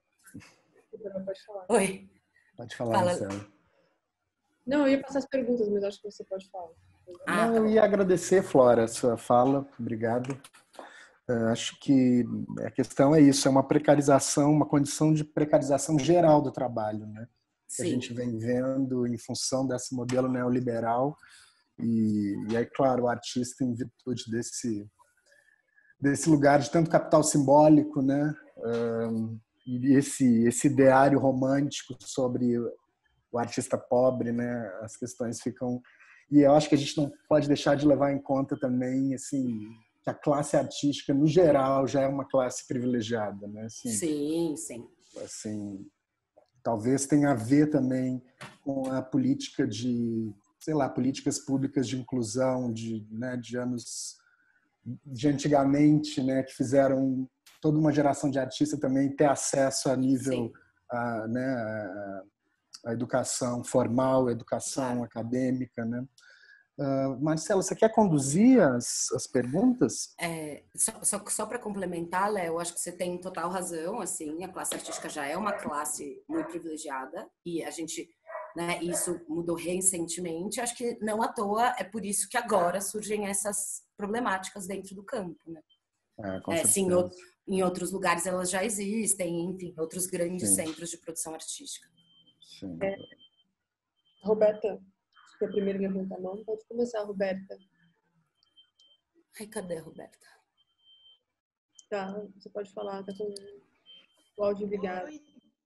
Eu... Pode falar. Oi. Pode falar, Fala. Marcelo. Não, eu ia passar as perguntas, mas acho que você pode falar. Ah, Não, eu ia agradecer, Flora, a sua fala. Obrigado. Acho que a questão é isso, é uma precarização, uma condição de precarização geral do trabalho, né? Que a gente vem vendo em função desse modelo neoliberal e, e aí, claro, o artista, em virtude desse, desse lugar de tanto capital simbólico, né? Um, e esse, esse ideário romântico sobre o artista pobre, né? As questões ficam... E eu acho que a gente não pode deixar de levar em conta também, assim, que a classe artística, no geral, já é uma classe privilegiada, né? Assim, sim, sim. Assim, talvez tenha a ver também com a política de, sei lá, políticas públicas de inclusão de, né, de anos de antigamente, né, que fizeram toda uma geração de artistas também ter acesso a nível, a, né, a, a educação formal, a educação claro. acadêmica, né? Uh, Marcela, você quer conduzir as, as perguntas? É, só só, só para complementar, Léo, eu acho que você tem total razão. Assim, a classe artística já é uma classe muito privilegiada e a gente, né, isso mudou recentemente. Acho que não à toa é por isso que agora surgem essas problemáticas dentro do campo, né? É, com é, sim, em, em outros lugares elas já existem, enfim, outros grandes sim. centros de produção artística. Sim. É, Roberta, que é a primeira a levantar a mão, pode começar, Roberta. Ai, cadê a Roberta? Tá, você pode falar, tá com o áudio ligado. Oi.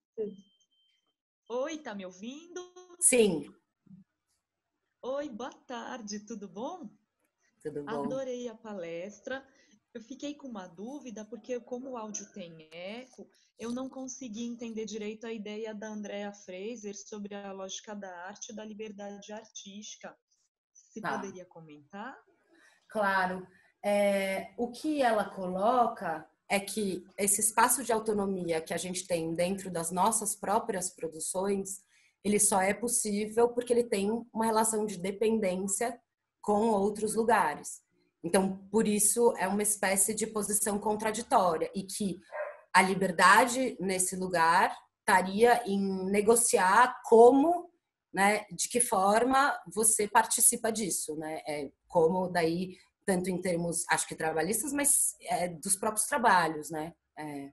Oi, tá me ouvindo? Sim. Oi, boa tarde, tudo bom? Tudo bom. Adorei a palestra. Eu fiquei com uma dúvida, porque como o áudio tem eco, eu não consegui entender direito a ideia da Andrea Fraser sobre a lógica da arte e da liberdade artística. Você tá. poderia comentar? Claro. É, o que ela coloca é que esse espaço de autonomia que a gente tem dentro das nossas próprias produções, ele só é possível porque ele tem uma relação de dependência com outros lugares. Então, por isso, é uma espécie de posição contraditória e que a liberdade nesse lugar estaria em negociar como, né, de que forma você participa disso, né? É, como daí, tanto em termos, acho que trabalhistas, mas é, dos próprios trabalhos, né? É.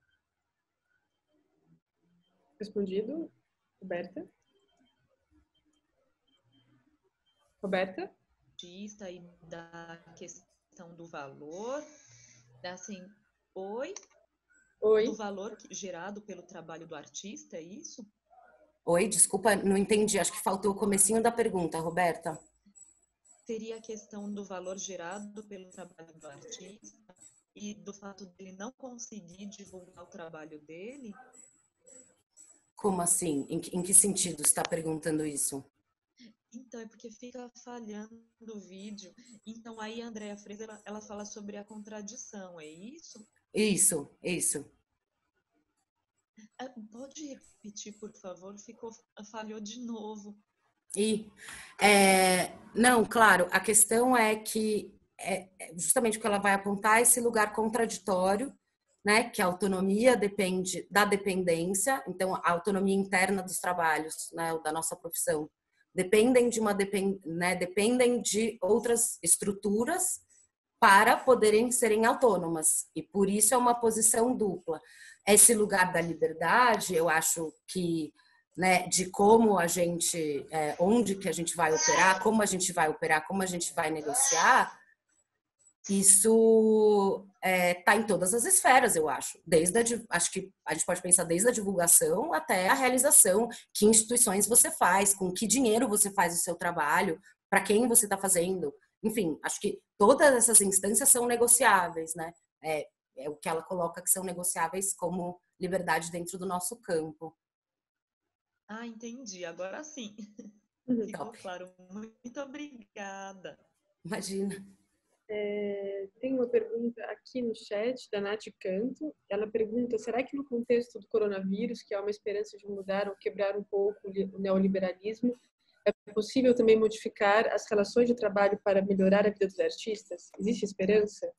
Respondido, Roberta? Roberta? E da questão do valor, assim, oi? Oi. Do valor gerado pelo trabalho do artista, é isso? Oi, desculpa, não entendi. Acho que faltou o comecinho da pergunta, Roberta. Seria a questão do valor gerado pelo trabalho do artista e do fato dele não conseguir divulgar o trabalho dele? Como assim? Em que, em que sentido você está perguntando isso? Então, é porque fica falhando o vídeo. Então, aí a Andrea Fraser, ela, ela fala sobre a contradição, é isso? Isso, isso. Pode repetir, por favor? Ficou, falhou de novo. E, é, não, claro, a questão é que é justamente o que ela vai apontar é esse lugar contraditório, né, que a autonomia depende da dependência, então a autonomia interna dos trabalhos, né, da nossa profissão, dependem de uma depend, né, dependem de outras estruturas para poderem serem autônomas, e por isso é uma posição dupla. Esse lugar da liberdade, eu acho que, né, de como a gente, é, onde que a gente vai operar, como a gente vai operar, como a gente vai negociar, isso está é, em todas as esferas, eu acho. Desde a, acho que a gente pode pensar desde a divulgação até a realização, que instituições você faz, com que dinheiro você faz o seu trabalho, para quem você está fazendo. Enfim, acho que todas essas instâncias são negociáveis, né? É, é o que ela coloca que são negociáveis como liberdade dentro do nosso campo. Ah, entendi. Agora sim. Ficou Top. claro. Muito obrigada. Imagina. É, tem uma pergunta aqui no chat da Nath Canto. Ela pergunta, será que no contexto do coronavírus, que há uma esperança de mudar ou quebrar um pouco o neoliberalismo, é possível também modificar as relações de trabalho para melhorar a vida dos artistas? Existe esperança?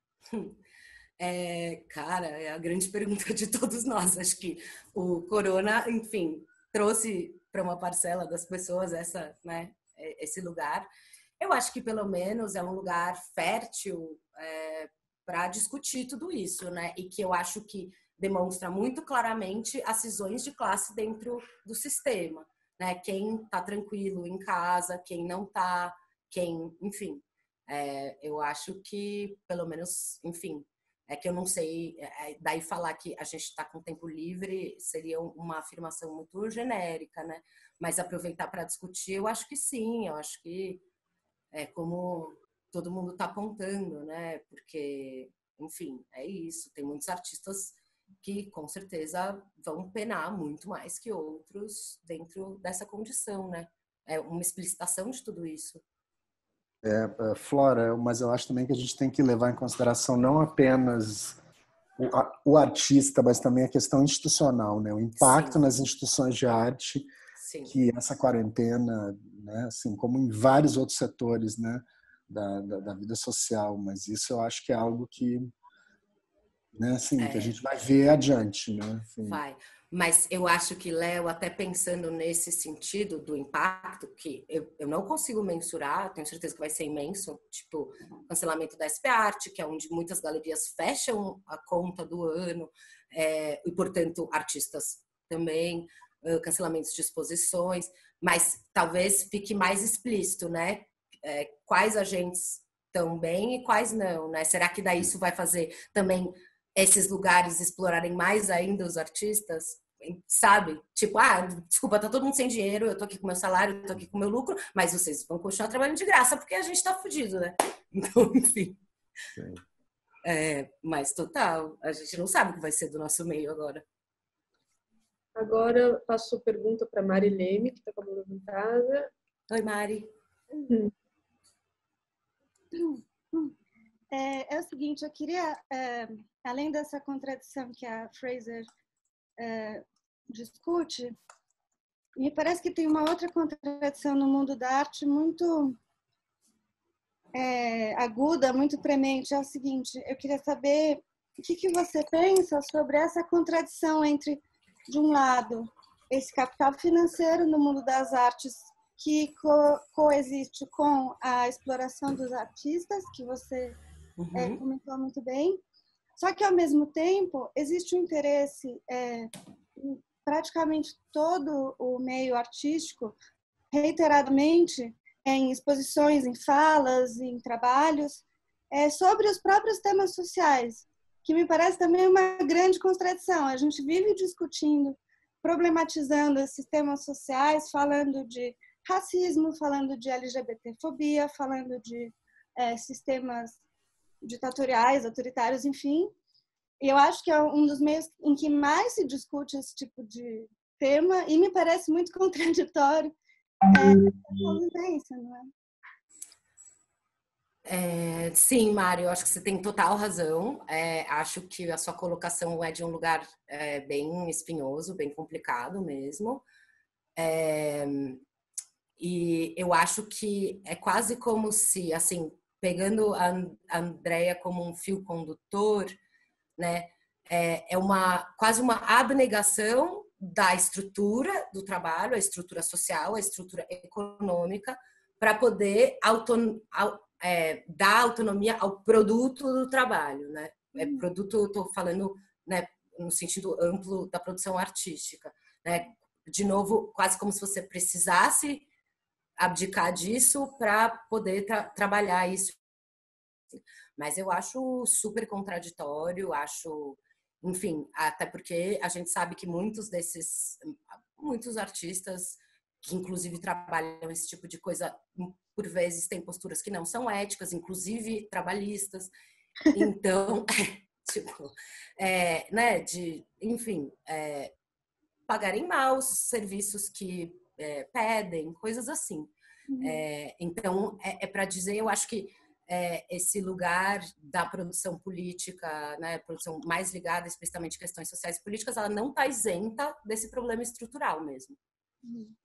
É, cara, é a grande pergunta de todos nós. Acho que o corona, enfim, trouxe para uma parcela das pessoas essa, né, esse lugar. Eu acho que pelo menos é um lugar fértil é, para discutir tudo isso, né? E que eu acho que demonstra muito claramente as cisões de classe dentro do sistema, né? Quem está tranquilo em casa, quem não está, quem, enfim. É, eu acho que, pelo menos, enfim, é que eu não sei, é, daí falar que a gente está com tempo livre seria uma afirmação muito genérica, né? Mas aproveitar para discutir, eu acho que sim, eu acho que é como todo mundo está apontando, né? Porque, enfim, é isso. Tem muitos artistas que, com certeza, vão penar muito mais que outros dentro dessa condição, né? É uma explicitação de tudo isso. É, Flora, mas eu acho também que a gente tem que levar em consideração não apenas o, a, o artista, mas também a questão institucional, né? O impacto Sim. nas instituições de arte. Sim. Que essa quarentena, né, assim como em vários outros setores, né, da, da, da vida social, mas isso eu acho que é algo que, né, assim, É. que a gente vai ver adiante, né? Assim. Vai. Mas eu acho que, Léo, até pensando nesse sentido do impacto, que eu, eu não consigo mensurar, tenho certeza que vai ser imenso, tipo, cancelamento da S P Arte, que é onde muitas galerias fecham a conta do ano, é, e, portanto, artistas também, uh, cancelamentos de exposições, mas talvez fique mais explícito, né? É, quais agentes estão bem e quais não, né? Será que daí isso vai fazer também esses lugares explorarem mais ainda os artistas, sabe? Tipo, ah, desculpa, tá todo mundo sem dinheiro, eu tô aqui com meu salário, eu tô aqui com meu lucro, mas vocês vão continuar trabalhando de graça porque a gente tá fudido, né? Então, enfim. É, mas total, a gente não sabe o que vai ser do nosso meio agora. Agora passo a pergunta para Mari Leme, que está com a mão levantada. Oi, Mari. Hum. Hum. É, é o seguinte, eu queria, é, além dessa contradição que a Fraser é, discute, me parece que tem uma outra contradição no mundo da arte muito é, aguda, muito premente. É o seguinte, eu queria saber o que, que você pensa sobre essa contradição entre, de um lado, esse capital financeiro no mundo das artes que co coexiste com a exploração dos artistas, que você Uhum. é, comentou muito bem, só que, ao mesmo tempo, existe um interesse é, em praticamente todo o meio artístico, reiteradamente, em exposições, em falas, em trabalhos, é, sobre os próprios temas sociais, que me parece também uma grande contradição. A gente vive discutindo, problematizando esses temas sociais, falando de racismo, falando de L G B T fobia, falando de é, sistemas ditatoriais, autoritários, enfim. E eu acho que é um dos meios em que mais se discute esse tipo de tema, e me parece muito contraditório é, a convivência, não é? É, sim, Mário, eu acho que você tem total razão. É, acho que a sua colocação é de um lugar é, bem espinhoso, bem complicado mesmo. É, e eu acho que é quase como se, assim, pegando a Andrea como um fio condutor, né, é, é uma quase uma abnegação da estrutura do trabalho, a estrutura social, a estrutura econômica, para poder auton É, dar autonomia ao produto do trabalho, né? É, produto, eu estou falando, né, no sentido amplo da produção artística, né? De novo, quase como se você precisasse abdicar disso para poder tra trabalhar isso. Mas eu acho super contraditório, acho, enfim, até porque a gente sabe que muitos desses, muitos artistas que inclusive trabalham esse tipo de coisa, por vezes têm posturas que não são éticas, inclusive trabalhistas. Então, tipo, é, né, de, enfim, é, pagarem mal os serviços que é, pedem, coisas assim. Uhum. É, então, é, é para dizer, eu acho que é, esse lugar da produção política, né, produção mais ligada explicitamente a questões sociais e políticas, ela não está isenta desse problema estrutural mesmo. Uhum.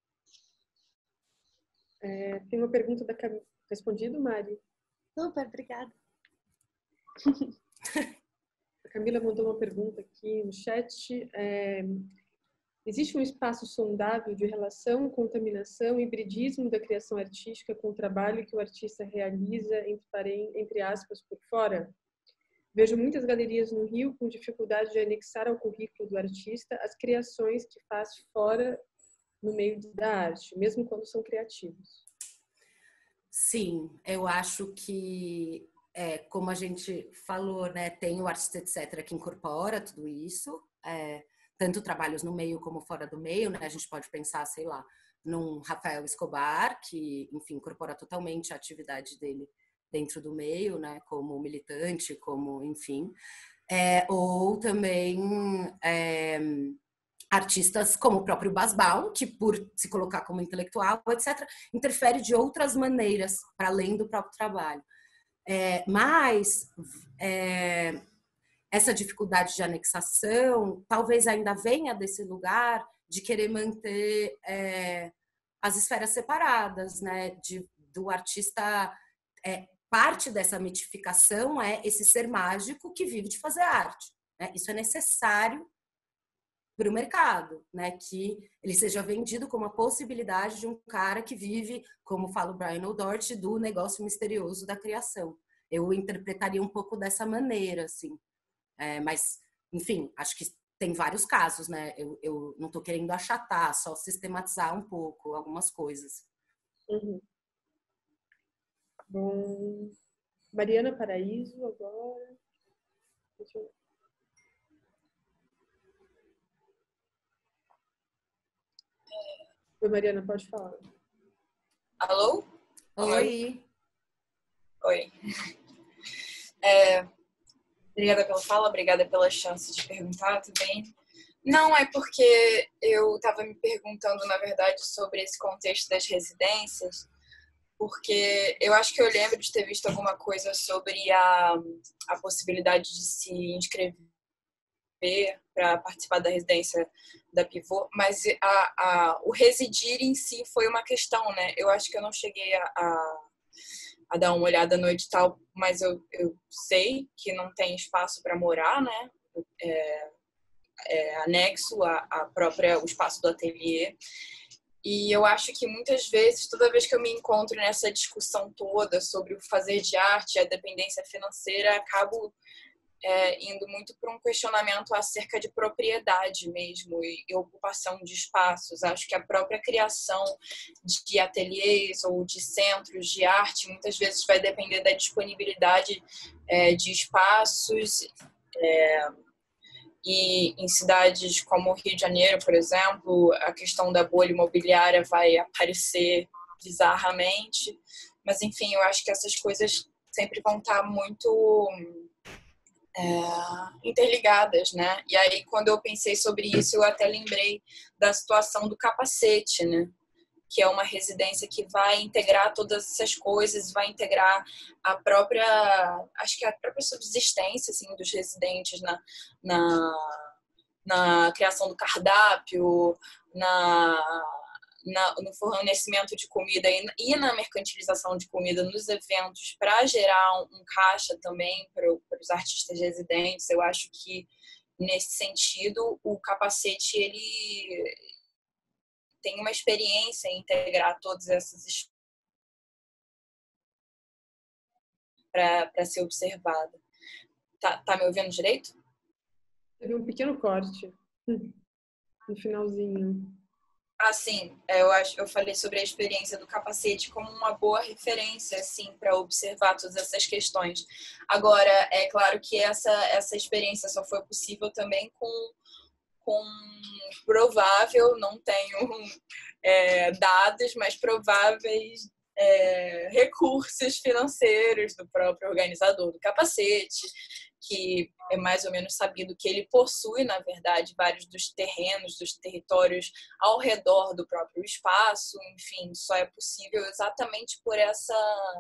É, tem uma pergunta da Camila. Respondido, Mari? Super, obrigada. A Camila mandou uma pergunta aqui no chat. É, existe um espaço sondável de relação, contaminação, hibridismo da criação artística com o trabalho que o artista realiza, entre, entre aspas, por fora? Vejo muitas galerias no Rio com dificuldade de anexar ao currículo do artista as criações que faz fora no meio da arte, mesmo quando são criativos. Sim, eu acho que, é, como a gente falou, né, tem o Artista Etc. que incorpora tudo isso, é, tanto trabalhos no meio como fora do meio, né? A gente pode pensar, sei lá, num Rafael Escobar, que, enfim, incorpora totalmente a atividade dele dentro do meio, né, como militante, como, enfim. É, ou também é, artistas como o próprio Basbaum, que por se colocar como intelectual, etcétera, interfere de outras maneiras, para além do próprio trabalho. É, mas é, essa dificuldade de anexação talvez ainda venha desse lugar de querer manter é, as esferas separadas, né? De, do artista... É, parte dessa mitificação é esse ser mágico que vive de fazer arte, né? Isso é necessário para o mercado, né? Que ele seja vendido como a possibilidade de um cara que vive, como fala o Brian O'Doherty, do negócio misterioso da criação. Eu interpretaria um pouco dessa maneira, assim. É, mas, enfim, acho que tem vários casos, né? Eu, eu não estou querendo achatar, só sistematizar um pouco algumas coisas. Uhum. Bom, Mariana Paraíso agora. Deixa eu... Oi, Mariana, pode falar. Alô? Oi. Oi. É, obrigada pela fala, obrigada pela chance de perguntar também. Não, é porque eu estava me perguntando, na verdade, sobre esse contexto das residências, porque eu acho que eu lembro de ter visto alguma coisa sobre a, a possibilidade de se inscrever para participar da residência da Pivô, mas a, a, o residir em si foi uma questão, né? Eu acho que eu não cheguei a, a, a dar uma olhada no edital, mas eu, eu sei que não tem espaço para morar, né? É, é anexo a, a própria, o espaço do ateliê. E eu acho que muitas vezes, toda vez que eu me encontro nessa discussão toda sobre o fazer de arte e a dependência financeira, acabo é, indo muito para um questionamento acerca de propriedade mesmo e, e ocupação de espaços. Acho que a própria criação de ateliês ou de centros de arte muitas vezes vai depender da disponibilidade é, de espaços. É, E em cidades como o Rio de Janeiro, por exemplo, a questão da bolha imobiliária vai aparecer bizarramente. Mas, enfim, eu acho que essas coisas sempre vão estar muito é, interligadas, né? E aí, quando eu pensei sobre isso, eu até lembrei da situação do Capacete, né? Que é uma residência que vai integrar todas essas coisas, vai integrar a própria, acho que a própria subsistência assim, dos residentes na, na, na criação do cardápio, na, na, no fornecimento de comida e, e na mercantilização de comida nos eventos para gerar um, um caixa também para, para os artistas residentes. Eu acho que, nesse sentido, o Capacete, ele tem uma experiência em integrar todas essas para ser observada. Tá, tá me ouvindo direito? Teve um pequeno corte no finalzinho. Ah, sim. Eu acho, eu falei sobre a experiência do Capacete como uma boa referência, assim, para observar todas essas questões. Agora, é claro que essa essa experiência só foi possível também com com provável, não tenho é, dados, mas prováveis é, recursos financeiros do próprio organizador do Capacete, que é mais ou menos sabido que ele possui, na verdade, vários dos terrenos, dos territórios ao redor do próprio espaço. Enfim, só é possível exatamente por essa,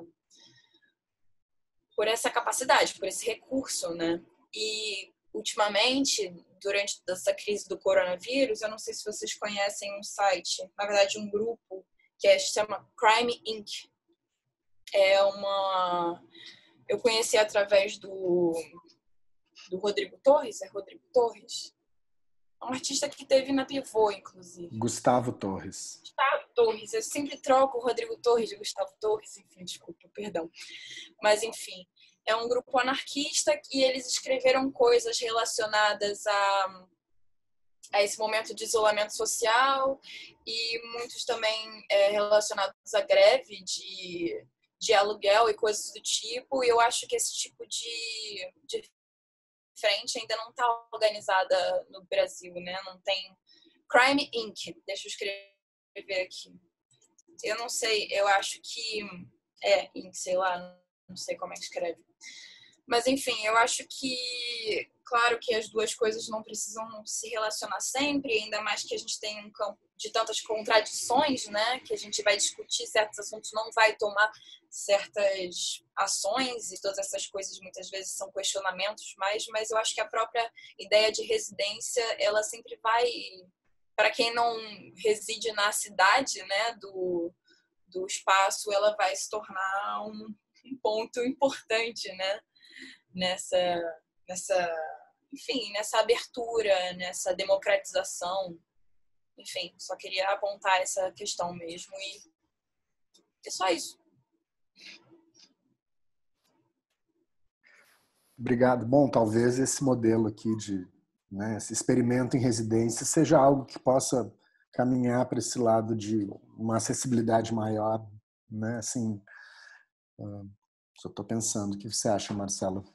por essa capacidade, por esse recurso, né? E, ultimamente, durante essa crise do coronavírus, eu não sei se vocês conhecem um site, na verdade um grupo, que é, se chama Crime Incorporated. É uma... Eu conheci através do, do Rodrigo Torres, é Rodrigo Torres? É um artista que teve na Pivô, inclusive. Gustavo Torres. Gustavo Torres, eu sempre troco o Rodrigo Torres de Gustavo Torres, enfim, desculpa, perdão. Mas, enfim, é um grupo anarquista e eles escreveram coisas relacionadas a, a esse momento de isolamento social e muitos também é, relacionados à greve de, de aluguel e coisas do tipo. E eu acho que esse tipo de, de frente ainda não está organizada no Brasil, né? Não tem Crime incorporated. Deixa eu escrever aqui. Eu não sei, eu acho que é, sei lá, não sei como é que escreve. Mas, enfim, eu acho que, claro que as duas coisas não precisam se relacionar sempre, ainda mais que a gente tem um campo de tantas contradições, né? Que a gente vai discutir certos assuntos, não vai tomar certas ações e todas essas coisas muitas vezes são questionamentos, mas, mas eu acho que a própria ideia de residência, ela sempre vai, para quem não reside na cidade, né, do, do espaço, ela vai se tornar um, um ponto importante, né? Nessa, nessa, enfim, nessa abertura, nessa democratização. Enfim, só queria apontar essa questão mesmo e é só isso. Obrigado. Bom, talvez esse modelo aqui de, né, esse experimento em residência seja algo que possa caminhar para esse lado de uma acessibilidade maior, né? Assim, uh, só estou pensando. O que você acha, Marcelo?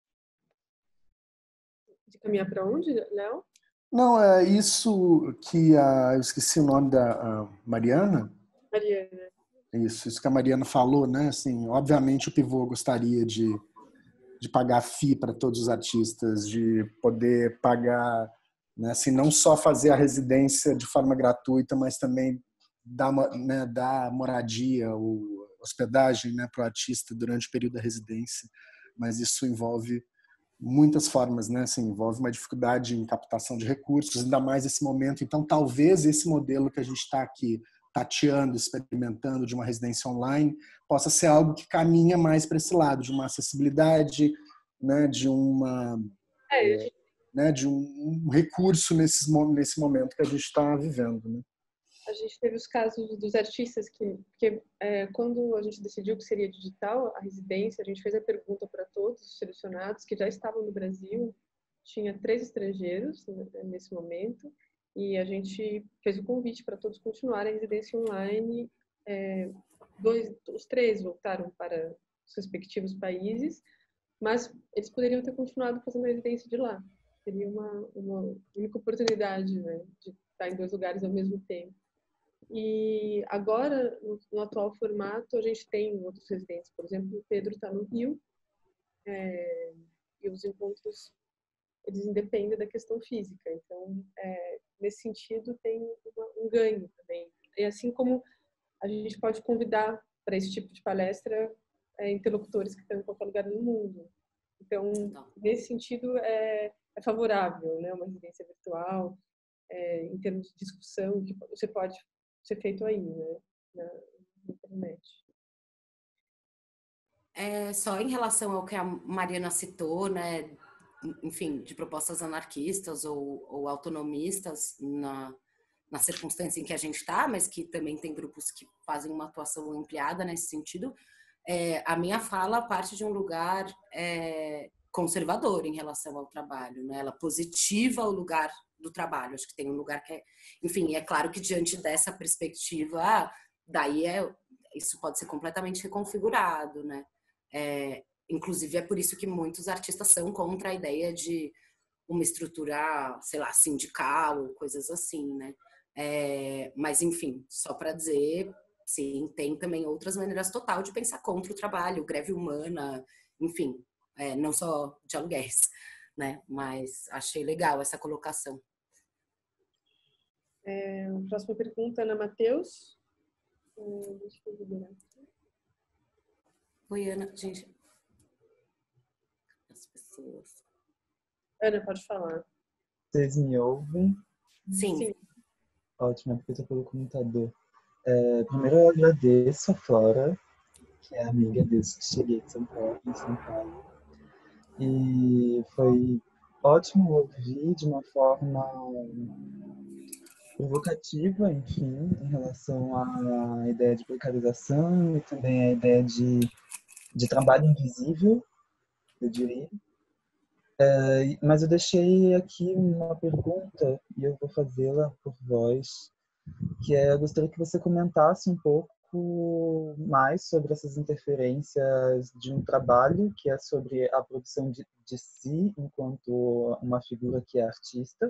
De caminhar para onde, Léo? Não, é isso que a, eu esqueci o nome da a Mariana. Mariana. Isso, isso que a Mariana falou, né? Assim, obviamente o Pivô gostaria de, de pagar F I I para todos os artistas, de poder pagar, né? Assim, não só fazer a residência de forma gratuita, mas também dar, né, dar moradia ou hospedagem, né, para o artista durante o período da residência. Mas isso envolve muitas formas, né? Assim, envolve uma dificuldade em captação de recursos, ainda mais nesse momento. Então, talvez esse modelo que a gente está aqui tateando, experimentando de uma residência online, possa ser algo que caminha mais para esse lado, de uma acessibilidade, né? De uma, É, né? De um recurso nesse, nesse momento que a gente está vivendo, né? A gente teve os casos dos artistas que, que é, quando a gente decidiu que seria digital a residência, a gente fez a pergunta para todos os selecionados que já estavam no Brasil, tinha três estrangeiros nesse momento, e a gente fez o convite para todos continuarem a residência online. É, dois, os três voltaram para os respectivos países, mas eles poderiam ter continuado fazendo a residência de lá. Seria uma, uma única oportunidade, né, de estar em dois lugares ao mesmo tempo. E agora, no, no atual formato, a gente tem outros residentes. Por exemplo, o Pedro está no Rio, é, e os encontros, eles independem da questão física. Então, é, nesse sentido, tem uma, um ganho também. E assim como a gente pode convidar para esse tipo de palestra é, interlocutores que estão em qualquer lugar do mundo. Então, nesse sentido, é, é favorável, né? Uma residência virtual, é, em termos de discussão, que você pode ser feito aí, né, na internet. É, só em relação ao que a Mariana citou, né, enfim, de propostas anarquistas ou, ou autonomistas na, na circunstância em que a gente está, mas que também tem grupos que fazem uma atuação ampliada nesse sentido, é, a minha fala parte de um lugar é, conservador em relação ao trabalho, né? Ela positiva o lugar do trabalho. Acho que tem um lugar que é... Enfim, é claro que diante dessa perspectiva, ah, daí é, isso pode ser completamente reconfigurado, né? É, inclusive, é por isso que muitos artistas são contra a ideia de uma estrutura, sei lá, sindical ou coisas assim, né? É, mas, enfim, só para dizer, sim, tem também outras maneiras total de pensar contra o trabalho, greve humana, enfim, é, não só de aluguéis, né? Mas achei legal essa colocação. É, próxima pergunta, Ana Matheus. É, deixa eu liberar aqui. Oi, Ana. Gente, as pessoas... Ana, pode falar. Vocês me ouvem? Sim. Sim. Ótimo, é porque eu estou pelo computador. É, primeiro eu agradeço a Flora, que é amiga desde que cheguei de São Paulo, em São Paulo. E foi ótimo ouvir de uma forma provocativa, enfim, em relação à ideia de precarização e também a ideia de, de trabalho invisível, eu diria. É, mas eu deixei aqui uma pergunta e eu vou fazê-la por voz, que é, eu gostaria que você comentasse um pouco mais sobre essas interferências de um trabalho que é sobre a produção de, de si enquanto uma figura que é artista,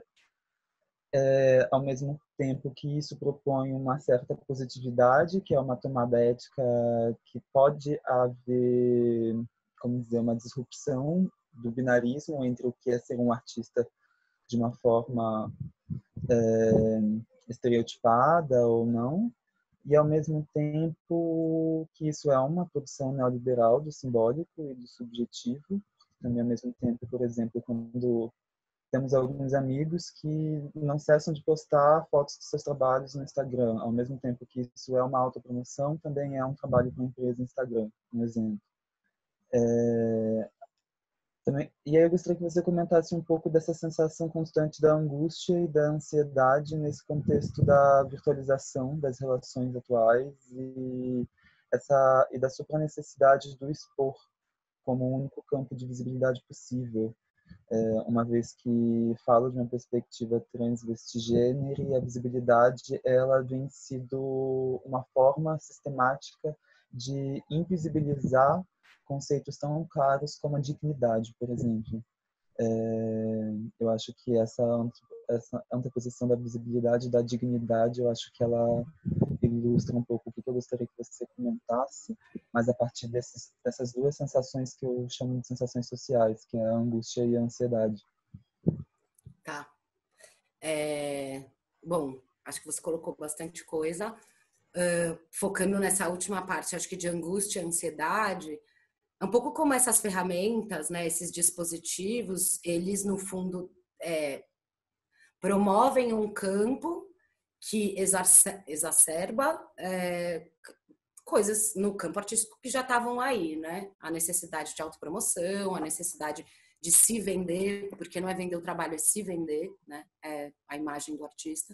é, ao mesmo tempo que isso propõe uma certa positividade, que é uma tomada ética que pode haver, como dizer, uma disrupção do binarismo entre o que é ser um artista de uma forma é, estereotipada ou não, e ao mesmo tempo que isso é uma produção neoliberal do simbólico e do subjetivo, também ao mesmo tempo, por exemplo, quando temos alguns amigos que não cessam de postar fotos de seus trabalhos no Instagram, ao mesmo tempo que isso é uma autopromoção, também é um trabalho para a empresa Instagram, um exemplo. É, também, e aí eu gostaria que você comentasse um pouco dessa sensação constante da angústia e da ansiedade nesse contexto da virtualização das relações atuais e, essa, e da supranecessidade do expor como o único campo de visibilidade possível, é, uma vez que falo de uma perspectiva transvestigênero e a visibilidade ela vem sido uma forma sistemática de invisibilizar conceitos tão caros como a dignidade, por exemplo. É, eu acho que essa, essa anteposição da visibilidade e da dignidade, eu acho que ela ilustra um pouco o que eu gostaria que você comentasse, mas a partir desses, dessas duas sensações que eu chamo de sensações sociais, que é a angústia e a ansiedade. Tá. É, bom, acho que você colocou bastante coisa. Uh, focando nessa última parte, acho que de angústia e ansiedade, é um pouco como essas ferramentas, né, esses dispositivos, eles, no fundo, é, promovem um campo que exacerba é, coisas no campo artístico que já estavam aí, né? A necessidade de autopromoção, a necessidade de se vender, porque não é vender o trabalho, é se vender, né? É a imagem do artista.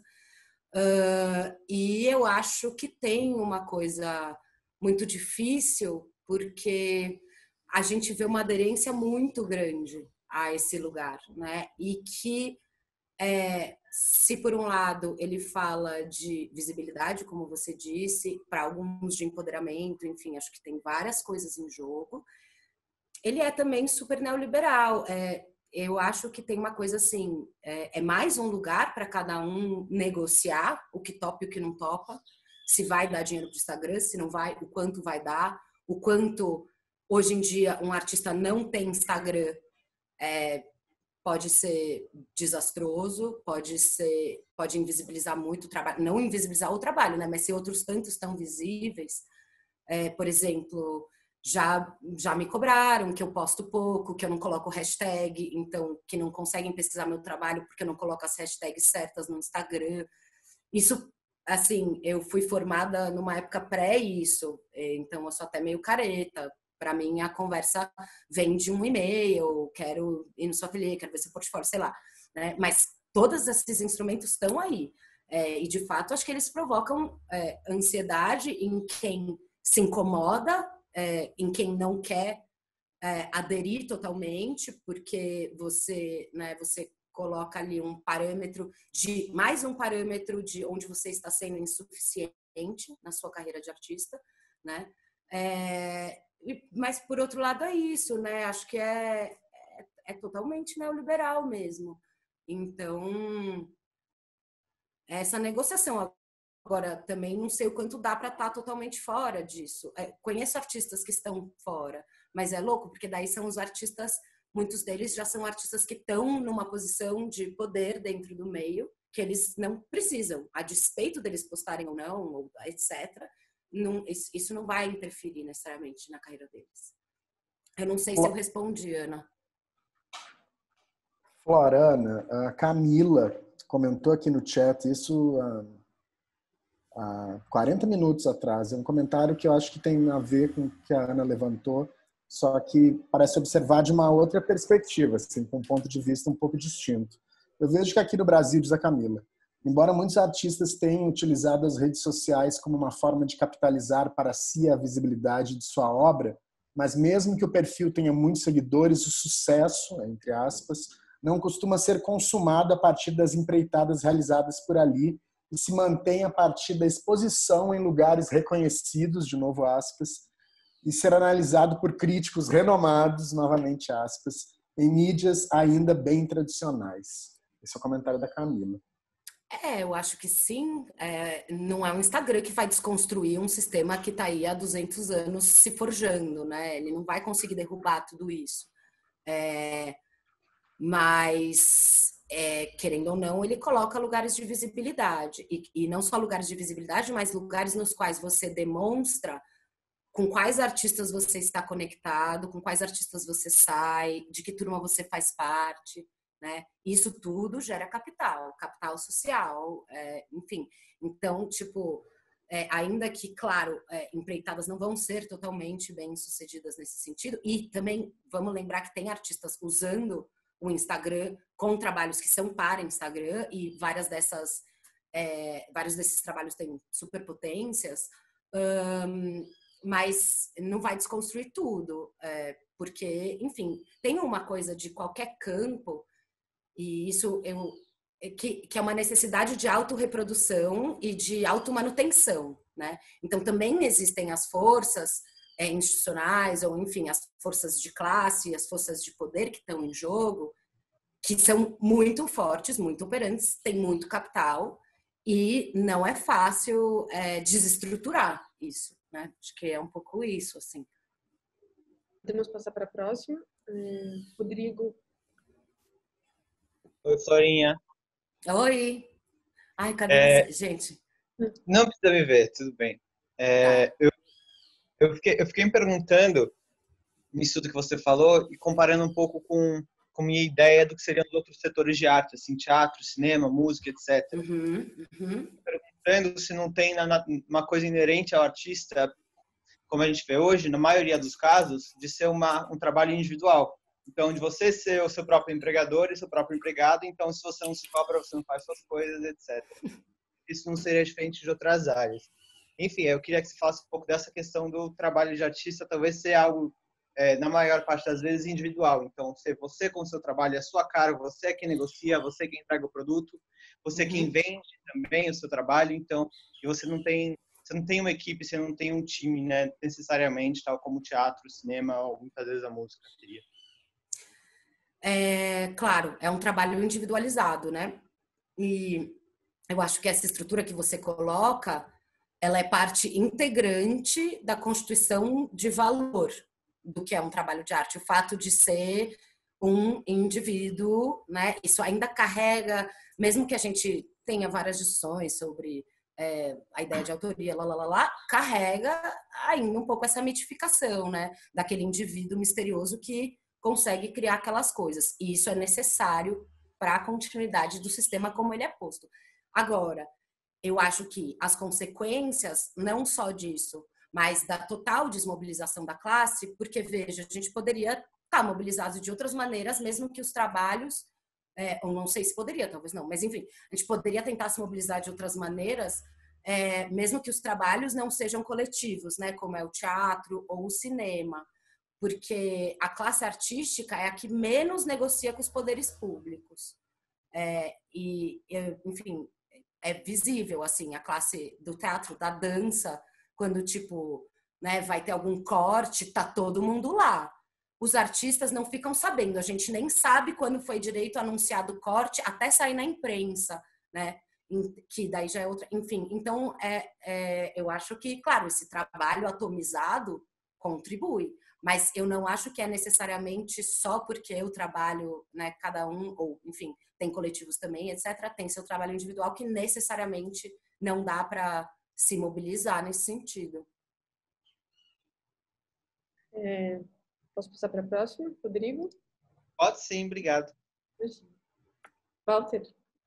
Uh, e eu acho que tem uma coisa muito difícil, porque a gente vê uma aderência muito grande a esse lugar, né? E que, é, se por um lado ele fala de visibilidade, como você disse, para alguns de empoderamento, enfim, acho que tem várias coisas em jogo, ele é também super neoliberal. É, eu acho que tem uma coisa assim, é, é mais um lugar para cada um negociar o que topa e o que não topa, se vai dar dinheiro para o Instagram, se não vai, o quanto vai dar, o quanto hoje em dia um artista não tem Instagram, é, pode ser desastroso, pode ser, pode invisibilizar muito o trabalho, não invisibilizar o trabalho, né, mas se outros tantos estão visíveis, é, por exemplo, já já me cobraram que eu posto pouco, que eu não coloco hashtag, então que não conseguem pesquisar meu trabalho porque eu não coloco as hashtags certas no Instagram. Isso, assim, eu fui formada numa época pré isso, então eu sou até meio careta. Para mim, a conversa vem de um e-mail, quero ir no seu ateliê, quero ver seu portfólio, sei lá, né? Mas todos esses instrumentos estão aí. É, e, de fato, acho que eles provocam é, ansiedade em quem se incomoda, é, em quem não quer é, aderir totalmente, porque você, né, você coloca ali um parâmetro de, mais um parâmetro de onde você está sendo insuficiente na sua carreira de artista, né? É, mas, por outro lado, é isso, né? Acho que é, é, é totalmente neoliberal mesmo. Então, essa negociação. Agora, também não sei o quanto dá para estar totalmente fora disso. É, conheço artistas que estão fora, mas é louco, porque daí são os artistas, muitos deles já são artistas que estão numa posição de poder dentro do meio, que eles não precisam, a despeito deles postarem ou não, ou etcétera, não, isso não vai interferir necessariamente na carreira deles. Eu não sei se eu respondi, Ana. Florana, a Camila comentou aqui no chat isso há, há quarenta minutos atrás. É um comentário que eu acho que tem a ver com o que a Ana levantou, só que parece observar de uma outra perspectiva, assim, com um ponto de vista um pouco distinto. Eu vejo que aqui no Brasil, diz a Camila, embora muitos artistas tenham utilizado as redes sociais como uma forma de capitalizar para si a visibilidade de sua obra, mas mesmo que o perfil tenha muitos seguidores, o sucesso, entre aspas, não costuma ser consumado a partir das empreitadas realizadas por ali e se mantém a partir da exposição em lugares reconhecidos, de novo aspas, e ser analisado por críticos renomados, novamente aspas, em mídias ainda bem tradicionais. Esse é o comentário da Camila. É, eu acho que sim. É, não é um Instagram que vai desconstruir um sistema que está aí há duzentos anos se forjando, né? Ele não vai conseguir derrubar tudo isso. É, mas, é, querendo ou não, ele coloca lugares de visibilidade. E, e não só lugares de visibilidade, mas lugares nos quais você demonstra com quais artistas você está conectado, com quais artistas você sai, de que turma você faz parte, né? Isso tudo gera capital, capital social, é, enfim. Então, tipo, é, ainda que, claro, é, empreitadas não vão ser totalmente bem-sucedidas nesse sentido, e também vamos lembrar que tem artistas usando o Instagram com trabalhos que são para Instagram, e várias dessas, é, vários desses trabalhos têm superpotências, hum, mas não vai desconstruir tudo, é, porque, enfim, tem uma coisa de qualquer campo, e isso eu, que, que é uma necessidade de autorreprodução e de automanutenção, né? Então, também existem as forças é, institucionais, ou, enfim, as forças de classe, as forças de poder que estão em jogo, que são muito fortes, muito operantes, têm muito capital, e não é fácil é, desestruturar isso, né? Acho que é um pouco isso, assim. Podemos passar para a próxima. Hum, Rodrigo. Oi, Florinha. Oi! Ai, cadê É, você? Gente. não precisa me ver, tudo bem. É, Tá. eu, eu, fiquei, eu fiquei me perguntando nisso tudo que você falou e comparando um pouco com, com minha ideia do que seriam os outros setores de arte, assim, teatro, cinema, música, etcétera. Uhum, uhum. Perguntando se não tem uma coisa inerente ao artista, como a gente vê hoje, na maioria dos casos, de ser uma, um trabalho individual. Então, de você ser o seu próprio empregador e seu próprio empregado, então, se você não se cobra, você não faz suas coisas, etcétera. Isso não seria diferente de outras áreas. Enfim, eu queria que você falasse um pouco dessa questão do trabalho de artista, talvez ser algo, é, na maior parte das vezes, individual. Então, ser você com o seu trabalho, é a sua cara, você é quem negocia, você é quem entrega o produto, você é quem vende também o seu trabalho, então, e você não tem, você não tem uma equipe, você não tem um time, né, necessariamente, tal como o teatro, o cinema, ou muitas vezes a música teria. É, claro, é um trabalho individualizado, né? E eu acho que essa estrutura que você coloca, ela é parte integrante da constituição de valor do que é um trabalho de arte. O fato de ser um indivíduo, né? Isso ainda carrega, mesmo que a gente tenha várias discussões sobre é, a ideia de autoria, lá, lá, lá, lá, carrega ainda um pouco essa mitificação, né? Daquele indivíduo misterioso que consegue criar aquelas coisas. E isso é necessário para a continuidade do sistema como ele é posto. Agora, eu acho que as consequências, não só disso, mas da total desmobilização da classe, porque, veja, a gente poderia estar mobilizado de outras maneiras, mesmo que os trabalhos, é, eu não sei se poderia, talvez não, mas enfim, a gente poderia tentar se mobilizar de outras maneiras, é, mesmo que os trabalhos não sejam coletivos, né, como é o teatro ou o cinema, porque a classe artística é a que menos negocia com os poderes públicos. É, e, enfim, é visível, assim, a classe do teatro, da dança, quando, tipo, né, vai ter algum corte, tá todo mundo lá. Os artistas não ficam sabendo, a gente nem sabe quando foi direito anunciado o corte, até sair na imprensa, né? Que daí já é outra... Enfim, então, é, é, eu acho que, claro, esse trabalho atomizado contribui, mas eu não acho que é necessariamente só porque eu trabalho, né, cada um, ou, enfim, tem coletivos também, etcétera, tem seu trabalho individual que necessariamente não dá para se mobilizar nesse sentido. É, posso passar para a próxima, Rodrigo? Pode sim, obrigado. Walter.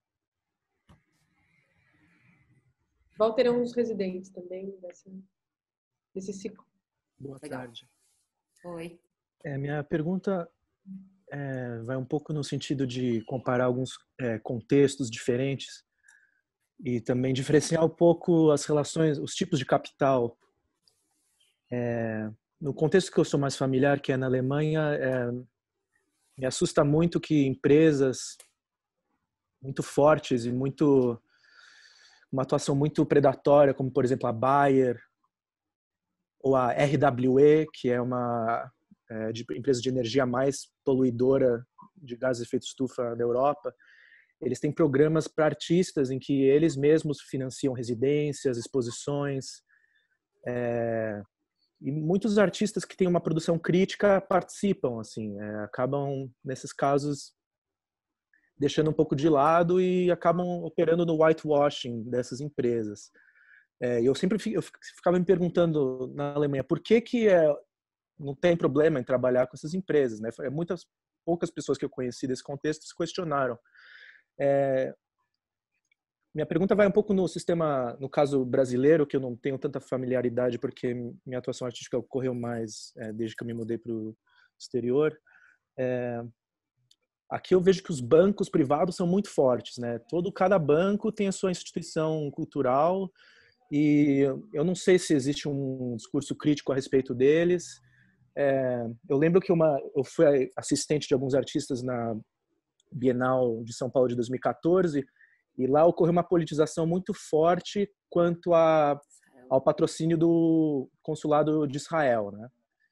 Walter é um dos residentes também dessa, desse ciclo. Boa Legal. tarde. Oi. É, minha pergunta é, vai um pouco no sentido de comparar alguns é, contextos diferentes e também diferenciar um pouco as relações, os tipos de capital. É, no contexto que eu sou mais familiar, que é na Alemanha, é, me assusta muito que empresas muito fortes e muito uma atuação muito predatória, como por exemplo a Bayer ou a R W E, que é uma é, de, empresa de energia mais poluidora de gases de efeito estufa da Europa, eles têm programas para artistas em que eles mesmos financiam residências, exposições, é, e muitos artistas que têm uma produção crítica participam, assim, é, acabam nesses casos deixando um pouco de lado e acabam operando no whitewashing dessas empresas. É, eu sempre eu ficava me perguntando na Alemanha por que que é, não tem problema em trabalhar com essas empresas, né? Muitas poucas pessoas que eu conheci desse contexto se questionaram. É, minha pergunta vai um pouco no sistema, no caso brasileiro, que eu não tenho tanta familiaridade porque minha atuação artística ocorreu mais é, desde que eu me mudei para o exterior. É, aqui eu vejo que os bancos privados são muito fortes, né? Todo, cada banco tem a sua instituição cultural e eu não sei se existe um discurso crítico a respeito deles. É, eu lembro que uma, eu fui assistente de alguns artistas na Bienal de São Paulo de dois mil e quatorze e lá ocorreu uma politização muito forte quanto a, ao patrocínio do consulado de Israel, né?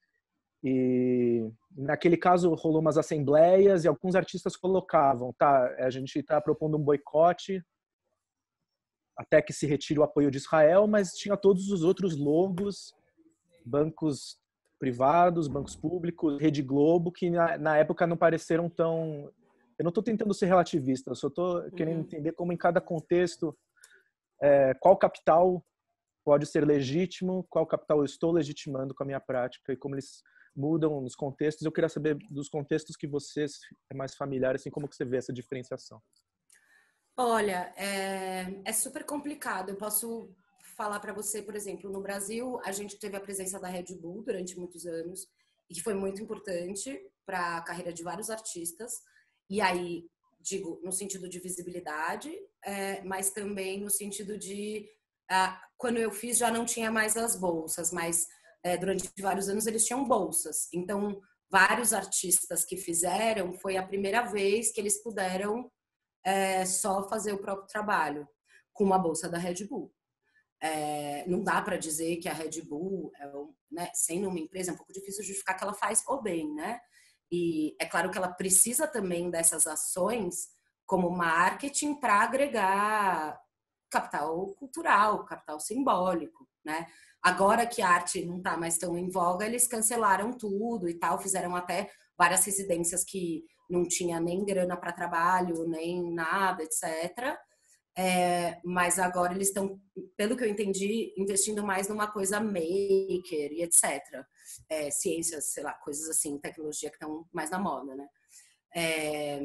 E naquele caso rolou umas assembleias e alguns artistas colocavam, tá, a gente está propondo um boicote até que se retire o apoio de Israel, mas tinha todos os outros logos, bancos privados, bancos públicos, Rede Globo, que na, na época não pareceram tão... Eu não estou tentando ser relativista, eu só estou querendo entender como em cada contexto, é, qual capital pode ser legítimo, qual capital eu estou legitimando com a minha prática e como eles mudam nos contextos. Eu queria saber dos contextos que você é mais familiar, assim, como que você vê essa diferenciação. Olha, é, é super complicado. Eu posso falar para você, por exemplo, no Brasil, a gente teve a presença da Red Bull durante muitos anos, e que foi muito importante para a carreira de vários artistas. E aí, digo, no sentido de visibilidade, é, mas também no sentido de... Ah, quando eu fiz, já não tinha mais as bolsas, mas é, durante vários anos eles tinham bolsas. Então, vários artistas que fizeram, foi a primeira vez que eles puderam é, só fazer o próprio trabalho, com uma bolsa da Red Bull. É, não dá para dizer que a Red Bull, é, né, sendo uma empresa, é um pouco difícil justificar que ela faz o bem, né? E é claro que ela precisa também dessas ações como marketing para agregar capital cultural, capital simbólico, né? Agora que a arte não está mais tão em voga, eles cancelaram tudo e tal, fizeram até várias residências que não tinha nem grana para trabalho, nem nada, etcétera. É, mas agora eles estão, pelo que eu entendi, investindo mais numa coisa maker e etcétera. É, ciências, sei lá, coisas assim, tecnologia que estão mais na moda, né? É,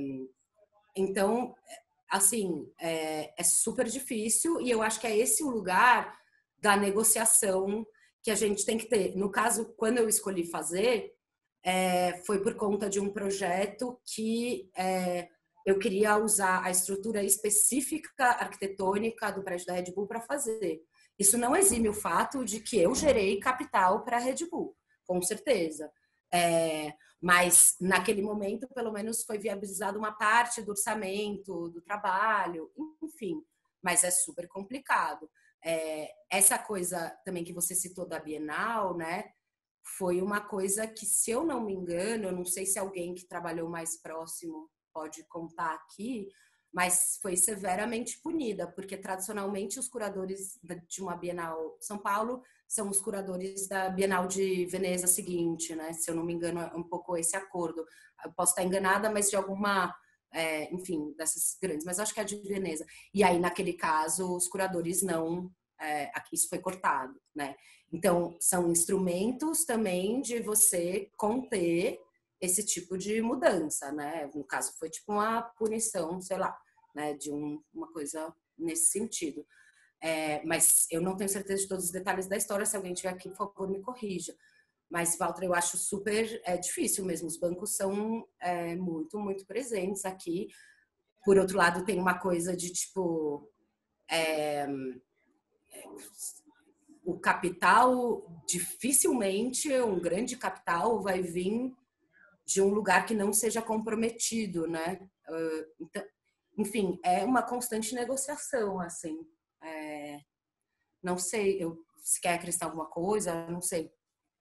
então, assim, é, é super difícil e eu acho que é esse o lugar da negociação que a gente tem que ter. No caso, quando eu escolhi fazer, é, foi por conta de um projeto que é, eu queria usar a estrutura específica arquitetônica do prédio da Red Bull para fazer. Isso não exime o fato de que eu gerei capital para a Red Bull, com certeza. É, mas naquele momento, pelo menos, foi viabilizada uma parte do orçamento, do trabalho, enfim. Mas é super complicado. É, essa coisa também que você citou da Bienal, né? Foi uma coisa que, se eu não me engano, eu não sei se alguém que trabalhou mais próximo pode contar aqui, mas foi severamente punida, porque tradicionalmente os curadores de uma Bienal São Paulo são os curadores da Bienal de Veneza seguinte, né? Se eu não me engano, é um pouco esse acordo. Eu posso estar enganada, mas de alguma, é, enfim, dessas grandes, mas acho que é de Veneza. E aí, naquele caso, os curadores não, é, isso foi cortado, né? Então, são instrumentos também de você conter esse tipo de mudança, né? No caso, foi tipo uma punição, sei lá, né? De um, uma coisa nesse sentido. É, mas eu não tenho certeza de todos os detalhes da história. Se alguém tiver aqui, por favor, me corrija. Mas, Walter, eu acho super é, difícil mesmo. Os bancos são é, muito, muito presentes aqui. Por outro lado, tem uma coisa de, tipo... É, o capital, dificilmente um grande capital vai vir de um lugar que não seja comprometido, né? Então, enfim, é uma constante negociação, assim. É, não sei, eu, se quer acrescentar alguma coisa, não sei.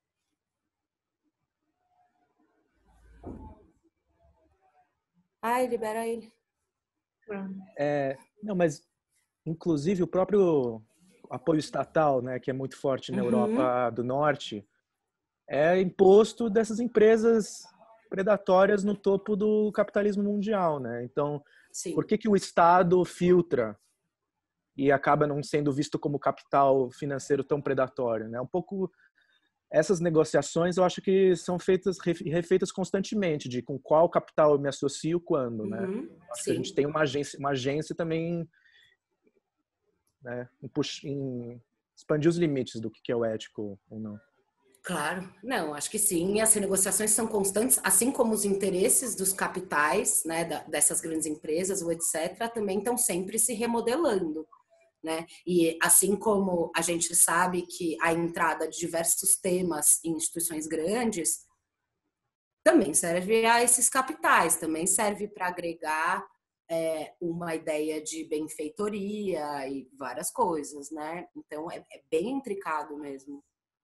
Ai, libera ele. É, não, mas inclusive o próprio apoio estatal, né, que é muito forte na Uhum. Europa do Norte, é imposto dessas empresas predatórias no topo do capitalismo mundial, né? Então, Sim. por que que o Estado filtra e acaba não sendo visto como capital financeiro tão predatório, né? Um pouco essas negociações eu acho que são feitas refeitas constantemente, de com qual capital eu me associo quando, né? Uhum. Acho Sim. que a gente tem uma agência, uma agência também, né, em, puxa, em expandir os limites do que é o ético ou não. Claro, não, acho que sim. As negociações são constantes, assim como os interesses dos capitais, né, da, dessas grandes empresas, ou etcétera, também estão sempre se remodelando, né? E assim como a gente sabe que a entrada de diversos temas em instituições grandes também serve a esses capitais, também serve para agregar é, uma ideia de benfeitoria e várias coisas, né? Então é, é bem intricado mesmo.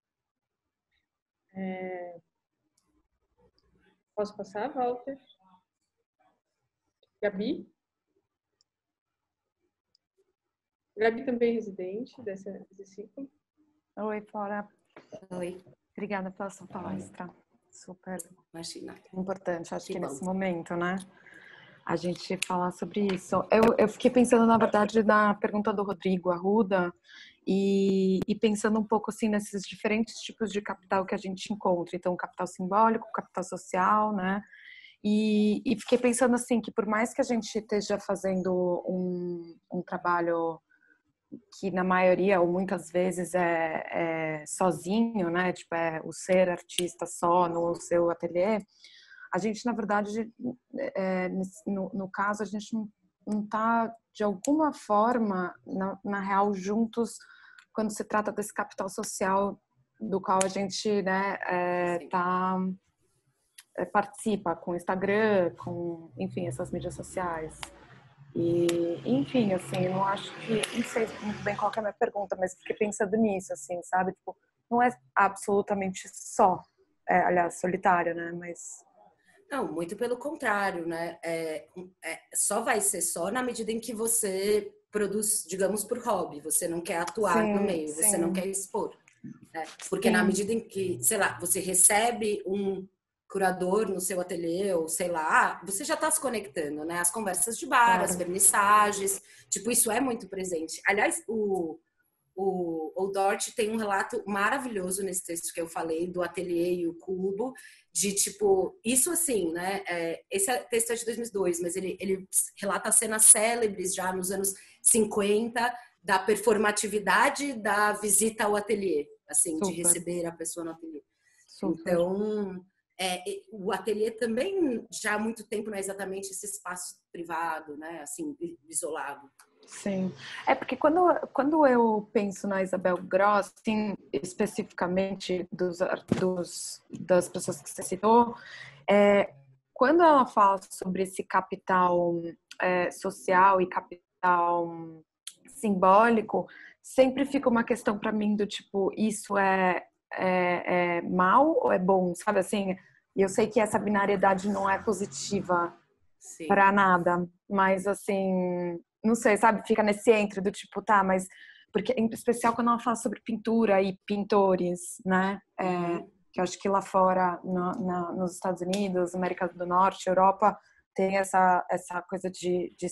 É... Posso passar, Walter? Gabi? Gabi também é residente dessa, desse ciclo. Oi, Flora. Oi. Obrigada pela sua palestra. Super Imagina. importante, acho que, que nesse bom. momento, né? A gente falar sobre isso. Eu, eu fiquei pensando, na verdade, na pergunta do Rodrigo Arruda e, e pensando um pouco, assim, nesses diferentes tipos de capital que a gente encontra. Então, capital simbólico, capital social, né? E, e fiquei pensando, assim, que por mais que a gente esteja fazendo um, um trabalho que na maioria ou muitas vezes é, é sozinho, né? Tipo, é o ser artista só no seu ateliê. A gente, na verdade, é, no, no caso, a gente não está, de alguma forma, na, na real, juntos quando se trata desse capital social do qual a gente, né, é, tá, é, participa com o Instagram, com, enfim, essas mídias sociais. E, enfim, assim, eu não acho que, não sei muito bem qual que é a minha pergunta, mas fiquei pensando nisso, assim, sabe? Tipo, não é absolutamente só, é, aliás, solitário, né? Mas... Não, muito pelo contrário, né? É, é, só vai ser só na medida em que você produz, digamos, por hobby. Você não quer atuar sim, no meio, sim. você não quer expor. Né? Porque sim. na medida em que, sei lá, você recebe um curador no seu ateliê, ou sei lá, você já está se conectando, né? As conversas de bar, claro. As vernissagens, tipo, isso é muito presente. Aliás, o, o, o Dort tem um relato maravilhoso nesse texto que eu falei, do ateliê e o cubo, de tipo, isso assim, né? É, esse texto é de dois mil e dois, mas ele, ele relata cenas célebres já nos anos cinquenta da performatividade da visita ao ateliê, assim, Super. De receber a pessoa no ateliê. Super. Então, é, o ateliê também já há muito tempo não é exatamente esse espaço privado, né? Assim, isolado. Sim, é porque quando, quando eu penso na Isabel Gross, assim, especificamente dos, dos, das pessoas que você citou, é, quando ela fala sobre esse capital é, social e capital simbólico, sempre fica uma questão para mim do tipo, isso é, é, é mal ou é bom, sabe assim? E eu sei que essa binariedade não é positiva para nada, mas assim... Não sei, sabe? Fica nesse entre do tipo, tá, mas... Porque, em especial quando ela fala sobre pintura e pintores, né? É, uhum. Que eu acho que lá fora, no, na, nos Estados Unidos, América do Norte, Europa, tem essa, essa coisa de, de...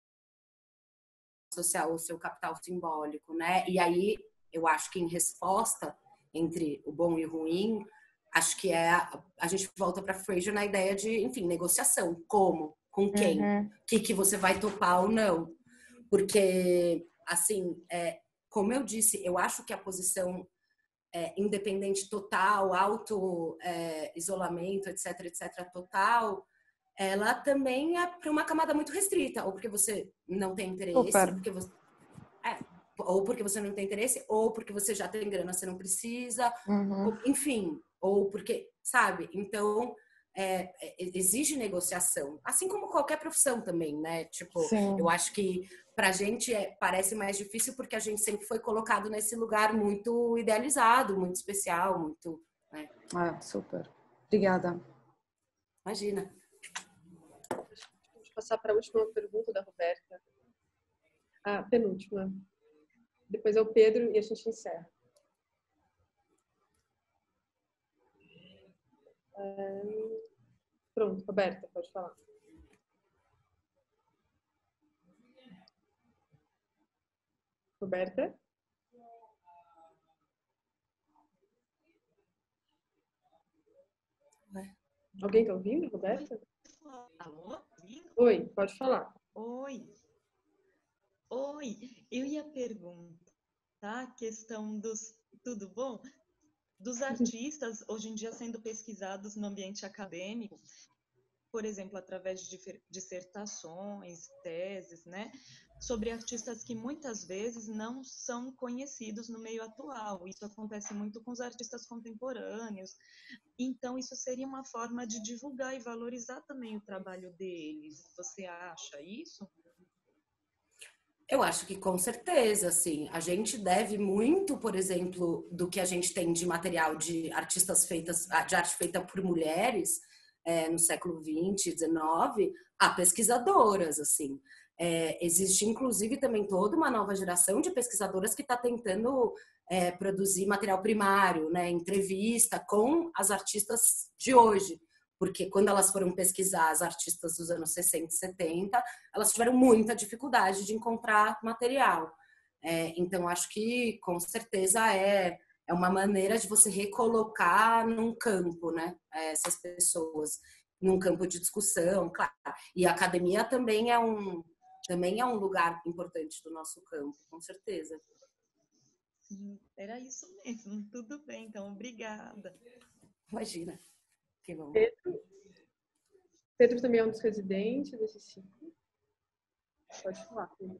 social, o seu capital simbólico, né? E aí, eu acho que em resposta entre o bom e o ruim, acho que é... A, a gente volta para Fraser na ideia de, enfim, negociação. Como? Com quem? O uhum. que, que você vai topar ou não? Porque, assim, é, como eu disse, eu acho que a posição é, independente total, auto é, isolamento, etc, etc, total, ela também é para uma camada muito restrita, ou porque você não tem interesse, Super. porque você... É. ou porque você não tem interesse, ou porque você já tem grana, você não precisa, Uhum. ou, enfim, ou porque, sabe? Então, é, exige negociação, assim como qualquer profissão também, né? Tipo, Sim. eu acho que pra gente é, parece mais difícil porque a gente sempre foi colocado nesse lugar muito idealizado, muito especial, muito... Né? Ah, super. Obrigada. Imagina. Vamos passar para a última pergunta da Roberta. Ah, penúltima. Depois é o Pedro e a gente encerra. É... Pronto, Roberta, pode falar. Roberta? Alguém está ouvindo, Roberta? Alô? Oi, pode falar. Oi. Oi, eu ia perguntar a questão dos... Tudo bom? Dos artistas, hoje em dia, sendo pesquisados no ambiente acadêmico, por exemplo, através de dissertações, teses, né? Sobre artistas que muitas vezes não são conhecidos no meio atual. Isso acontece muito com os artistas contemporâneos. Então, isso seria uma forma de divulgar e valorizar também o trabalho deles. Você acha isso? Eu acho que com certeza, assim, a gente deve muito, por exemplo, do que a gente tem de material de artistas feitas, de arte feita por mulheres é, no século vinte, dezenove, a pesquisadoras, assim. É, existe, inclusive, também toda uma nova geração de pesquisadoras que está tentando é, produzir material primário, né, entrevista com as artistas de hoje. Porque quando elas foram pesquisar as artistas dos anos sessenta e setenta, elas tiveram muita dificuldade de encontrar material. É, então, acho que, com certeza, é, é uma maneira de você recolocar num campo, né, essas pessoas, num campo de discussão, claro. E a academia também é um, também é um lugar importante do nosso campo, com certeza. Sim, era isso mesmo. Tudo bem, então, obrigada. Imagina. Que bom. Pedro, Pedro também é um dos residentes desse ciclo. Pode falar, Pedro.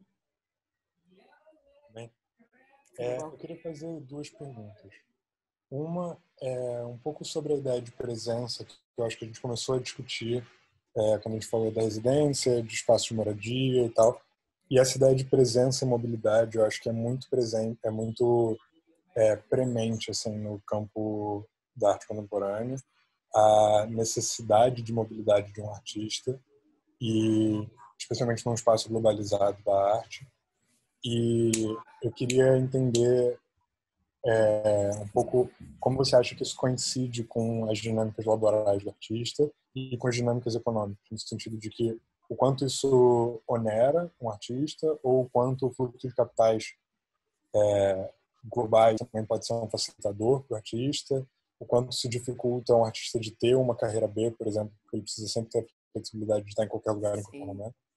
Bem, é, eu queria fazer duas perguntas. Uma é um pouco sobre a ideia de presença, que eu acho que a gente começou a discutir é, quando a gente falou da residência, de espaço de moradia e tal. E essa ideia de presença e mobilidade, eu acho que é muito presente, é muito é, premente assim, no campo da arte contemporânea. A necessidade de mobilidade de um artista e especialmente num espaço globalizado da arte. E eu queria entender é, um pouco como você acha que isso coincide com as dinâmicas laborais do artista e com as dinâmicas econômicas, no sentido de que o quanto isso onera um artista ou o quanto o fluxo de capitais é, globais também pode ser um facilitador para o artista, o quanto se dificulta um artista de ter uma carreira B, por exemplo, porque ele precisa sempre ter a flexibilidade de estar em qualquer lugar em qualquer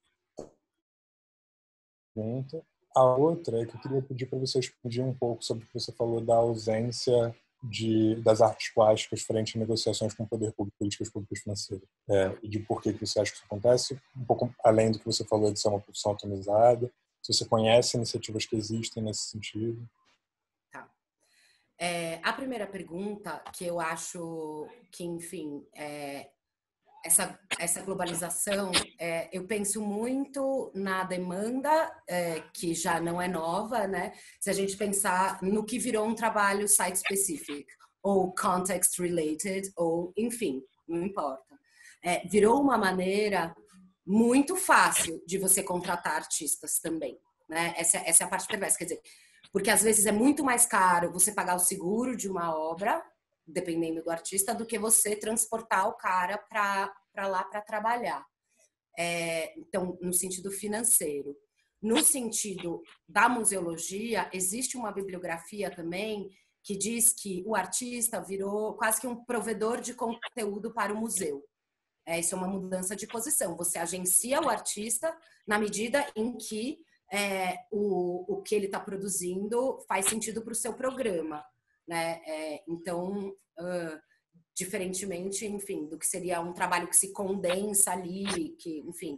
momento. A outra é que eu queria pedir para você expandir um pouco sobre o que você falou da ausência de, das artes plásticas frente a negociações com o poder público, políticas públicas financeiras. É, e de por que você acha que isso acontece, um pouco além do que você falou de ser uma profissão atomizada, se você conhece iniciativas que existem nesse sentido. É, a primeira pergunta, que eu acho que, enfim, é, essa, essa globalização, é, eu penso muito na demanda, é, que já não é nova, né? Se a gente pensar no que virou um trabalho site-specific, ou context-related, ou, enfim, não importa. É, virou uma maneira muito fácil de você contratar artistas também, né? Essa, essa é a parte perversa, quer dizer... Porque às vezes é muito mais caro você pagar o seguro de uma obra, dependendo do artista, do que você transportar o cara para lá para trabalhar. É, então, no sentido financeiro. No sentido da museologia, existe uma bibliografia também que diz que o artista virou quase que um provedor de conteúdo para o museu. É, isso é uma mudança de posição. Você agencia o artista na medida em que É, o, o que ele está produzindo faz sentido para o seu programa, né? É, então, uh, diferentemente, enfim, do que seria um trabalho que se condensa ali, que, enfim,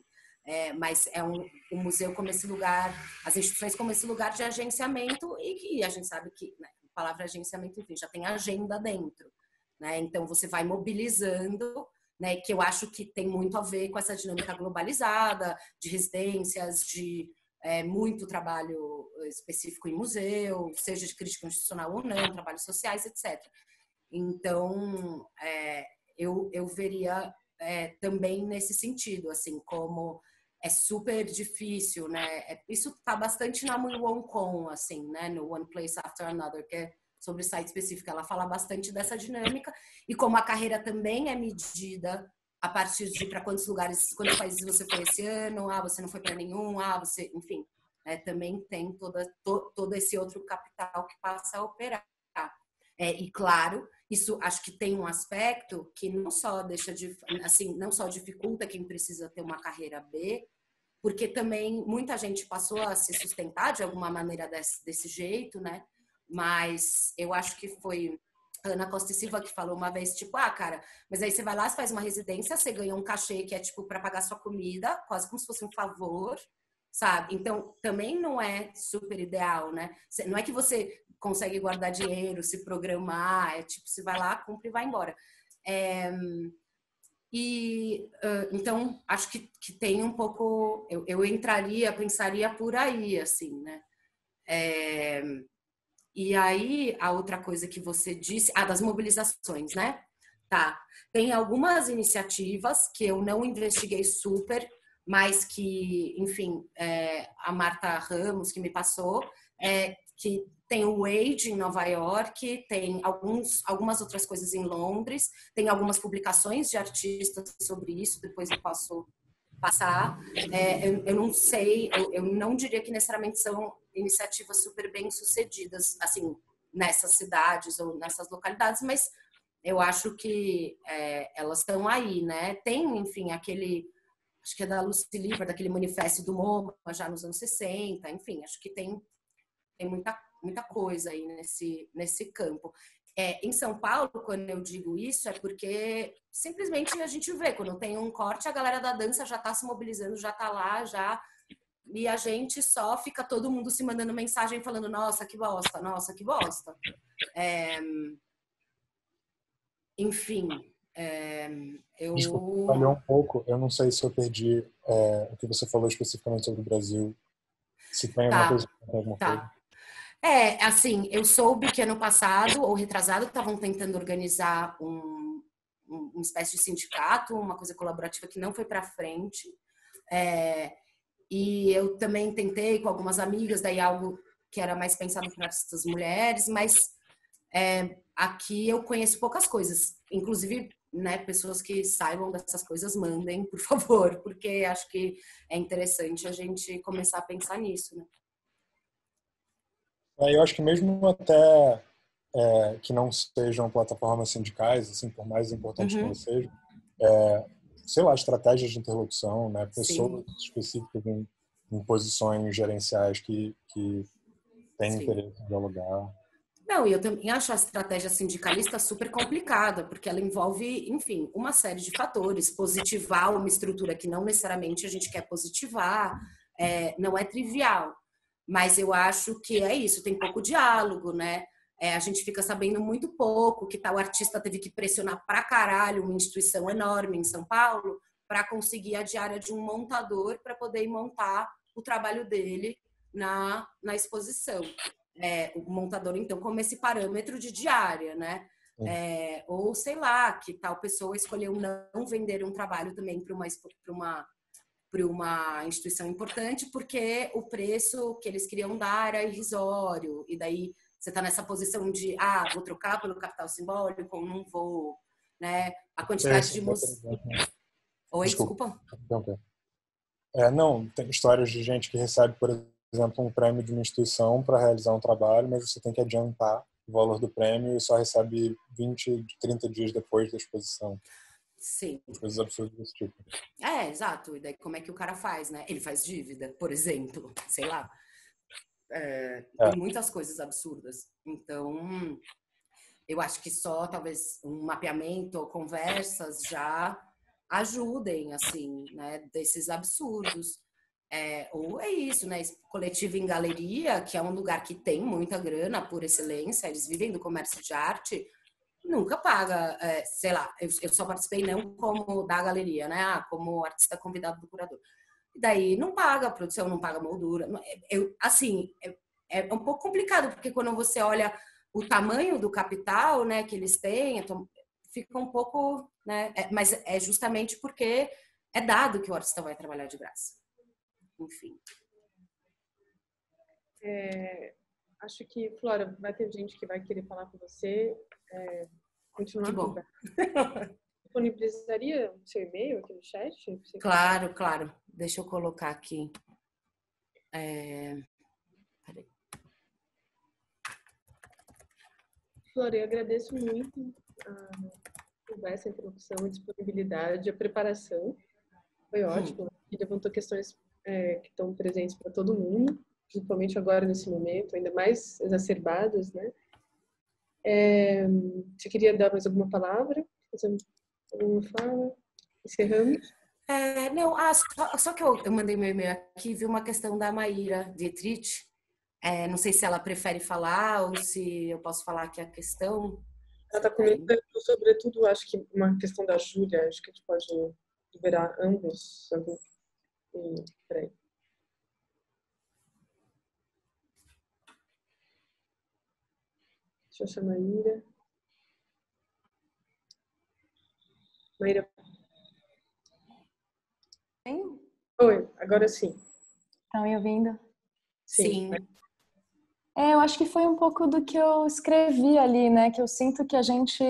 É, mas é um, o museu como esse lugar, as instituições como esse lugar de agenciamento e que a gente sabe que, né, a palavra agenciamento, enfim, já tem agenda dentro, né? Então você vai mobilizando, né, que eu acho que tem muito a ver com essa dinâmica globalizada, de residências, de é, muito trabalho específico em museu, seja de crítica institucional ou não, trabalhos sociais, etcétera. Então, é, eu, eu veria é, também nesse sentido, assim, como é super difícil, né? É, isso está bastante na Muiwoncon, assim, né? No One Place After Another, que é sobre site específico. Ela fala bastante dessa dinâmica e como a carreira também é medida a partir de para quantos lugares, quantos países você foi esse ano, ah, você não foi para nenhum, ah, você, enfim, né? Também tem toda, to, todo esse outro capital que passa a operar. É, e claro, isso acho que tem um aspecto que não só deixa de, assim, não só dificulta quem precisa ter uma carreira B, porque também muita gente passou a se sustentar de alguma maneira desse, desse jeito, né? Mas eu acho que foi a Ana Costa e Silva que falou uma vez, tipo, ah, cara, mas aí você vai lá, você faz uma residência, você ganha um cachê que é, tipo, para pagar sua comida, quase como se fosse um favor, sabe? Então, também não é super ideal, né? Não é que você consegue guardar dinheiro, se programar, é tipo, você vai lá, cumpre e vai embora. É, e, uh, então, acho que, que tem um pouco... Eu, eu entraria, pensaria por aí, assim, né? É, e aí, a outra coisa que você disse... Ah, das mobilizações, né? Tá. Tem algumas iniciativas que eu não investiguei super, mas que, enfim, é, a Marta Ramos, que me passou, é, que tem o Wade em Nova York, tem alguns, algumas outras coisas em Londres, tem algumas publicações de artistas sobre isso, depois eu posso passar. É, eu, eu não sei, eu, eu não diria que necessariamente são iniciativas super bem sucedidas, assim, nessas cidades ou nessas localidades, mas eu acho que é, elas estão aí, né? Tem, enfim, aquele, acho que é da Lucy Liver, daquele manifesto do MoMA, já nos anos sessenta, enfim, acho que tem, tem muita, muita coisa aí nesse, nesse campo. É, em São Paulo, quando eu digo isso, é porque simplesmente a gente vê, quando tem um corte, a galera da dança já está se mobilizando, já está lá, já... E a gente só fica todo mundo se mandando mensagem falando, nossa, que bosta, nossa, que bosta. É... Enfim, é... eu... Desculpa, falhou um pouco. Eu não sei se eu perdi é, o que você falou especificamente sobre o Brasil. Se tem alguma tá, coisa... Alguma tá. coisa. É, assim, eu soube que ano passado, ou retrasado, estavam tentando organizar um, um, uma espécie de sindicato, uma coisa colaborativa que não foi para frente. É, e eu também tentei com algumas amigas, daí algo que era mais pensado para essas mulheres, mas é, aqui eu conheço poucas coisas. Inclusive, né, pessoas que saibam dessas coisas, mandem, por favor, porque acho que é interessante a gente começar a pensar nisso, né? Eu acho que mesmo até é, que não sejam plataformas sindicais, assim, por mais importantes Uhum. que elas sejam, é, sei lá, estratégias de interlocução, né, pessoas Sim. específicas em, em posições gerenciais que, que têm Sim. interesse em dialogar. Não, e eu também acho a estratégia sindicalista super complicada, porque ela envolve, enfim, uma série de fatores. Positivar uma estrutura que não necessariamente a gente quer positivar, é, não é trivial. Mas eu acho que é isso, tem pouco diálogo, né? É, a gente fica sabendo muito pouco que tal artista teve que pressionar pra caralho uma instituição enorme em São Paulo para conseguir a diária de um montador para poder montar o trabalho dele na, na exposição. É, o montador, então, como esse parâmetro de diária, né? É, ou, sei lá, que tal pessoa escolheu não vender um trabalho também para uma, para uma, para uma instituição importante porque o preço que eles queriam dar era irrisório. E daí você está nessa posição de, ah, vou trocar pelo capital simbólico ou não vou, né? A quantidade É, de música... Oi, desculpa. desculpa. É, não, tem histórias de gente que recebe, por exemplo, um prêmio de uma instituição para realizar um trabalho, mas você tem que adiantar o valor do prêmio e só recebe vinte, trinta dias depois da exposição. Sim. Coisas absurdas desse tipo. É, exato. E daí como é que o cara faz, né? Ele faz dívida, por exemplo, sei lá. É, É. Tem muitas coisas absurdas. Então, eu acho que só talvez um mapeamento ou conversas já ajudem, assim, né, desses absurdos. É, ou é isso, né? Coletivo em Galeria, que é um lugar que tem muita grana por excelência, eles vivem do comércio de arte, nunca paga, é, sei lá, eu, eu só participei não como da galeria, né? Ah, como artista convidado do curador. E daí não paga a produção, não paga a moldura. Eu, assim, é, é um pouco complicado, porque quando você olha o tamanho do capital, né, que eles têm, então, fica um pouco, né? É, mas é justamente porque é dado que o artista vai trabalhar de graça. Enfim. É, acho que, Flora, vai ter gente que vai querer falar com você. É, continuar que bom. Disponibilizaria o seu e-mail aqui no chat? Claro, quiser? Claro. Deixa eu colocar aqui. É... Peraí. Flora, eu agradeço muito a conversa, a introdução, a disponibilidade, a preparação. Foi ótimo. E levantou questões é, que estão presentes para todo mundo, principalmente agora nesse momento, ainda mais exacerbadas, né? É, você queria dar mais alguma palavra? Fazer alguma fala? Encerramos? É, não, ah, só, só que eu, eu mandei meu e-mail aqui e vi uma questão da Maíra Dietrich. É, não sei se ela prefere falar ou se eu posso falar aqui a questão. Ela está comentando, sobretudo, acho que uma questão da Júlia, acho que a gente pode liberar ambos. E, peraí. Deixa eu chamar a Maíra. Maíra. Sim? Oi, agora sim. Estão me ouvindo? Sim. sim. É, eu acho que foi um pouco do que eu escrevi ali, né? Que eu sinto que a gente...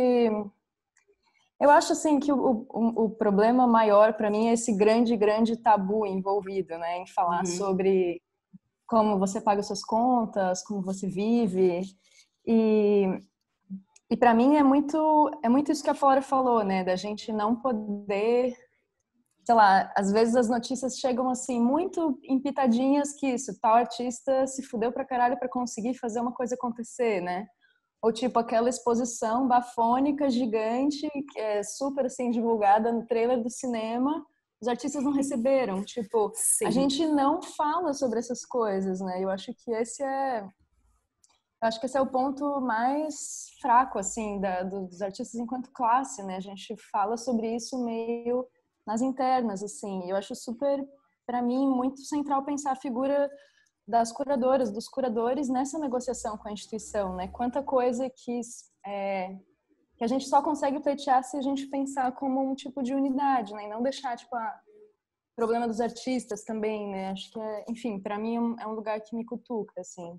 Eu acho, assim, que o, o, o problema maior para mim é esse grande, grande tabu envolvido, né? Em falar uhum. sobre como você paga suas contas, como você vive. E, e para mim é muito, é muito isso que a Flora falou, né? Da gente não poder... Sei lá, às vezes as notícias chegam assim, muito empitadinhas que isso, tal artista se fudeu pra caralho pra conseguir fazer uma coisa acontecer, né? Ou tipo, aquela exposição bafônica, gigante, que é super assim, divulgada no trailer do cinema, os artistas não receberam. Tipo, Sim. a gente não fala sobre essas coisas, né? Eu acho que esse é... Eu acho que esse é o ponto mais fraco, assim, da, dos artistas enquanto classe, né? A gente fala sobre isso meio... nas internas, assim. Eu acho super, para mim, muito central pensar a figura das curadoras, dos curadores nessa negociação com a instituição, né? Quanta coisa que, é, que a gente só consegue pleitear se a gente pensar como um tipo de unidade, né? E não deixar, tipo, a problema dos artistas também, né? Acho que, é, enfim, para mim é um lugar que me cutuca, assim.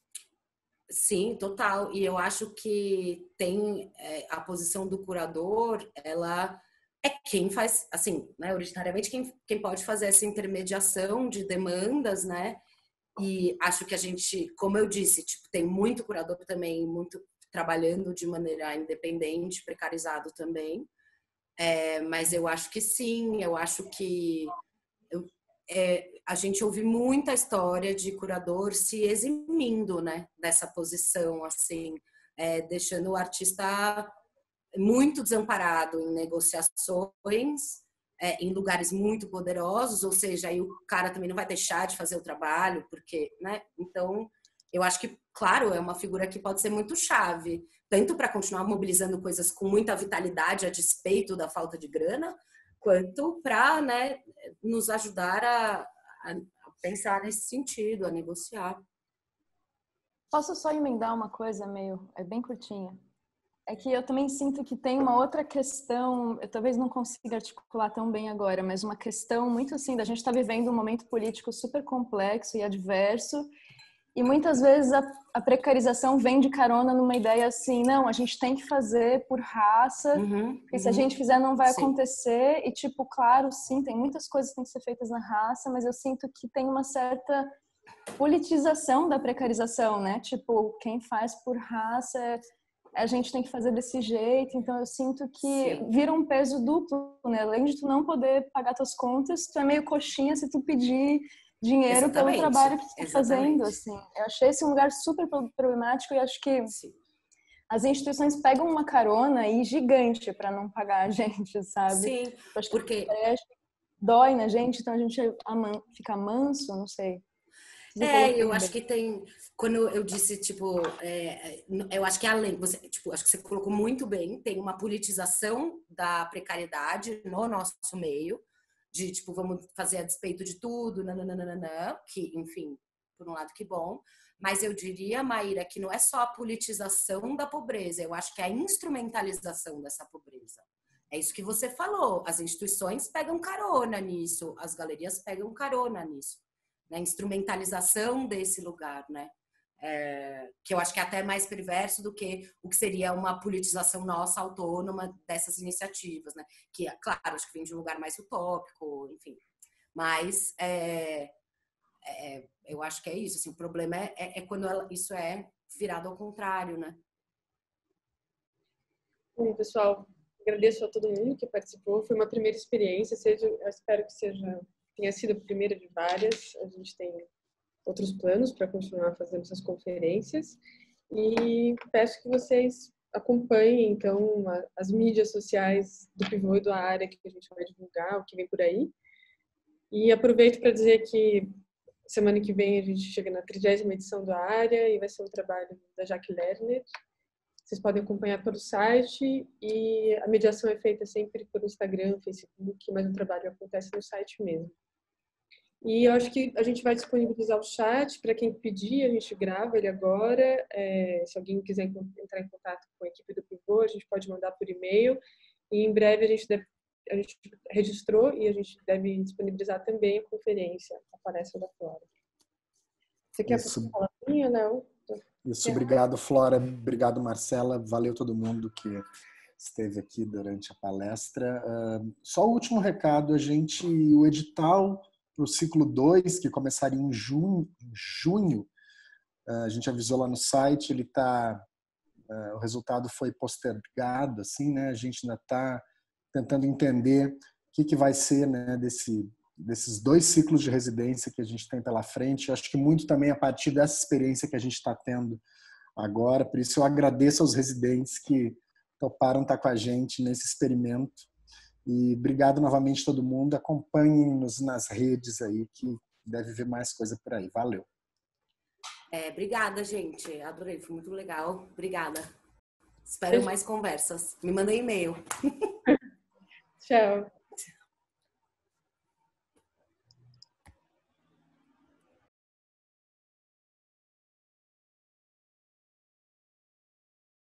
Sim, total. E eu acho que tem é, a posição do curador, ela... é quem faz, assim, né, originariamente quem, quem pode fazer essa intermediação de demandas, né, e acho que a gente, como eu disse, tipo, tem muito curador também, muito trabalhando de maneira independente, precarizado também, é, mas eu acho que sim, eu acho que eu, é, a gente ouve muita história de curador se eximindo, né, dessa posição, assim, é, deixando o artista... muito desamparado em negociações, é, em lugares muito poderosos, ou seja, aí o cara também não vai deixar de fazer o trabalho, porque, né? Então, eu acho que, claro, é uma figura que pode ser muito chave, tanto para continuar mobilizando coisas com muita vitalidade a despeito da falta de grana, quanto para, né, nos ajudar a, a pensar nesse sentido, a negociar. Posso só emendar uma coisa meio, é bem curtinha? É que eu também sinto que tem uma outra questão, eu talvez não consiga articular tão bem agora, mas uma questão muito assim, da gente estar tá vivendo um momento político super complexo e adverso, e muitas vezes a, a precarização vem de carona numa ideia assim, não, a gente tem que fazer por raça, uhum, porque uhum. se a gente fizer não vai sim. acontecer, e tipo, claro, sim, tem muitas coisas que têm que ser feitas na raça, mas eu sinto que tem uma certa politização da precarização, né? Tipo, quem faz por raça... a gente tem que fazer desse jeito, então eu sinto que Sim. vira um peso duplo, né? Além de tu não poder pagar tuas contas, tu é meio coxinha se tu pedir dinheiro Exatamente. pelo trabalho que tu tá Exatamente. fazendo, assim. Eu achei esse um lugar super problemático e acho que Sim. as instituições pegam uma carona aí gigante para não pagar a gente, sabe? Sim, acho porque... que é, dói na gente, então a gente fica manso, não sei. Você é, eu acho que tem... Quando eu disse, tipo, é, eu acho que além... Você, tipo, acho que você colocou muito bem, tem uma politização da precariedade no nosso meio, de, tipo, vamos fazer a despeito de tudo, nananana, que, enfim, por um lado, que bom. Mas eu diria, Maíra, que não é só a politização da pobreza, eu acho que é a instrumentalização dessa pobreza. É isso que você falou, as instituições pegam carona nisso, as galerias pegam carona nisso, na instrumentalização desse lugar, né? É, que eu acho que é até mais perverso do que o que seria uma politização nossa, autônoma, dessas iniciativas, né? Que, claro, acho que vem de um lugar mais utópico, enfim. Mas... É, É, eu acho que é isso, assim, o problema é, é, é quando ela, isso é virado ao contrário, né? Bom, pessoal, agradeço a todo mundo que participou, foi uma primeira experiência, seja, eu espero que seja, tenha sido a primeira de várias, a gente tem outros planos para continuar fazendo essas conferências e peço que vocês acompanhem, então, as mídias sociais do Pivô e do Área que a gente vai divulgar, o que vem por aí, e aproveito para dizer que semana que vem a gente chega na trigésima edição da Área e vai ser um trabalho da Jaque Lerner. Vocês podem acompanhar pelo site e a mediação é feita sempre pelo Instagram, Facebook, mas o trabalho acontece no site mesmo. E eu acho que a gente vai disponibilizar o chat para quem pedir, a gente grava ele agora. É, se alguém quiser entrar em contato com a equipe do Pivô, a gente pode mandar por e-mail. E em breve a gente deve a gente registrou e a gente deve disponibilizar também a conferência, a palestra da Flora. Você quer Isso. falar minha, Léo? Isso, obrigado, Flora. Obrigado, Marcela. Valeu todo mundo que esteve aqui durante a palestra. Uh, só o último recado, a gente, o edital para o ciclo dois, que começaria em junho, junho uh, a gente avisou lá no site, ele tá, uh, o resultado foi postergado, assim, né? A gente ainda está tentando entender o que, que vai ser, né, desse, desses dois ciclos de residência que a gente tem pela frente. Eu acho que muito também a partir dessa experiência que a gente está tendo agora. Por isso eu agradeço aos residentes que toparam estar com a gente nesse experimento. E obrigado novamente a todo mundo. Acompanhem-nos nas redes aí, que deve ver mais coisa por aí. Valeu. É, obrigada, gente. Adorei, foi muito legal. Obrigada. Espero mais conversas. Me mandem e-mail. Tchau.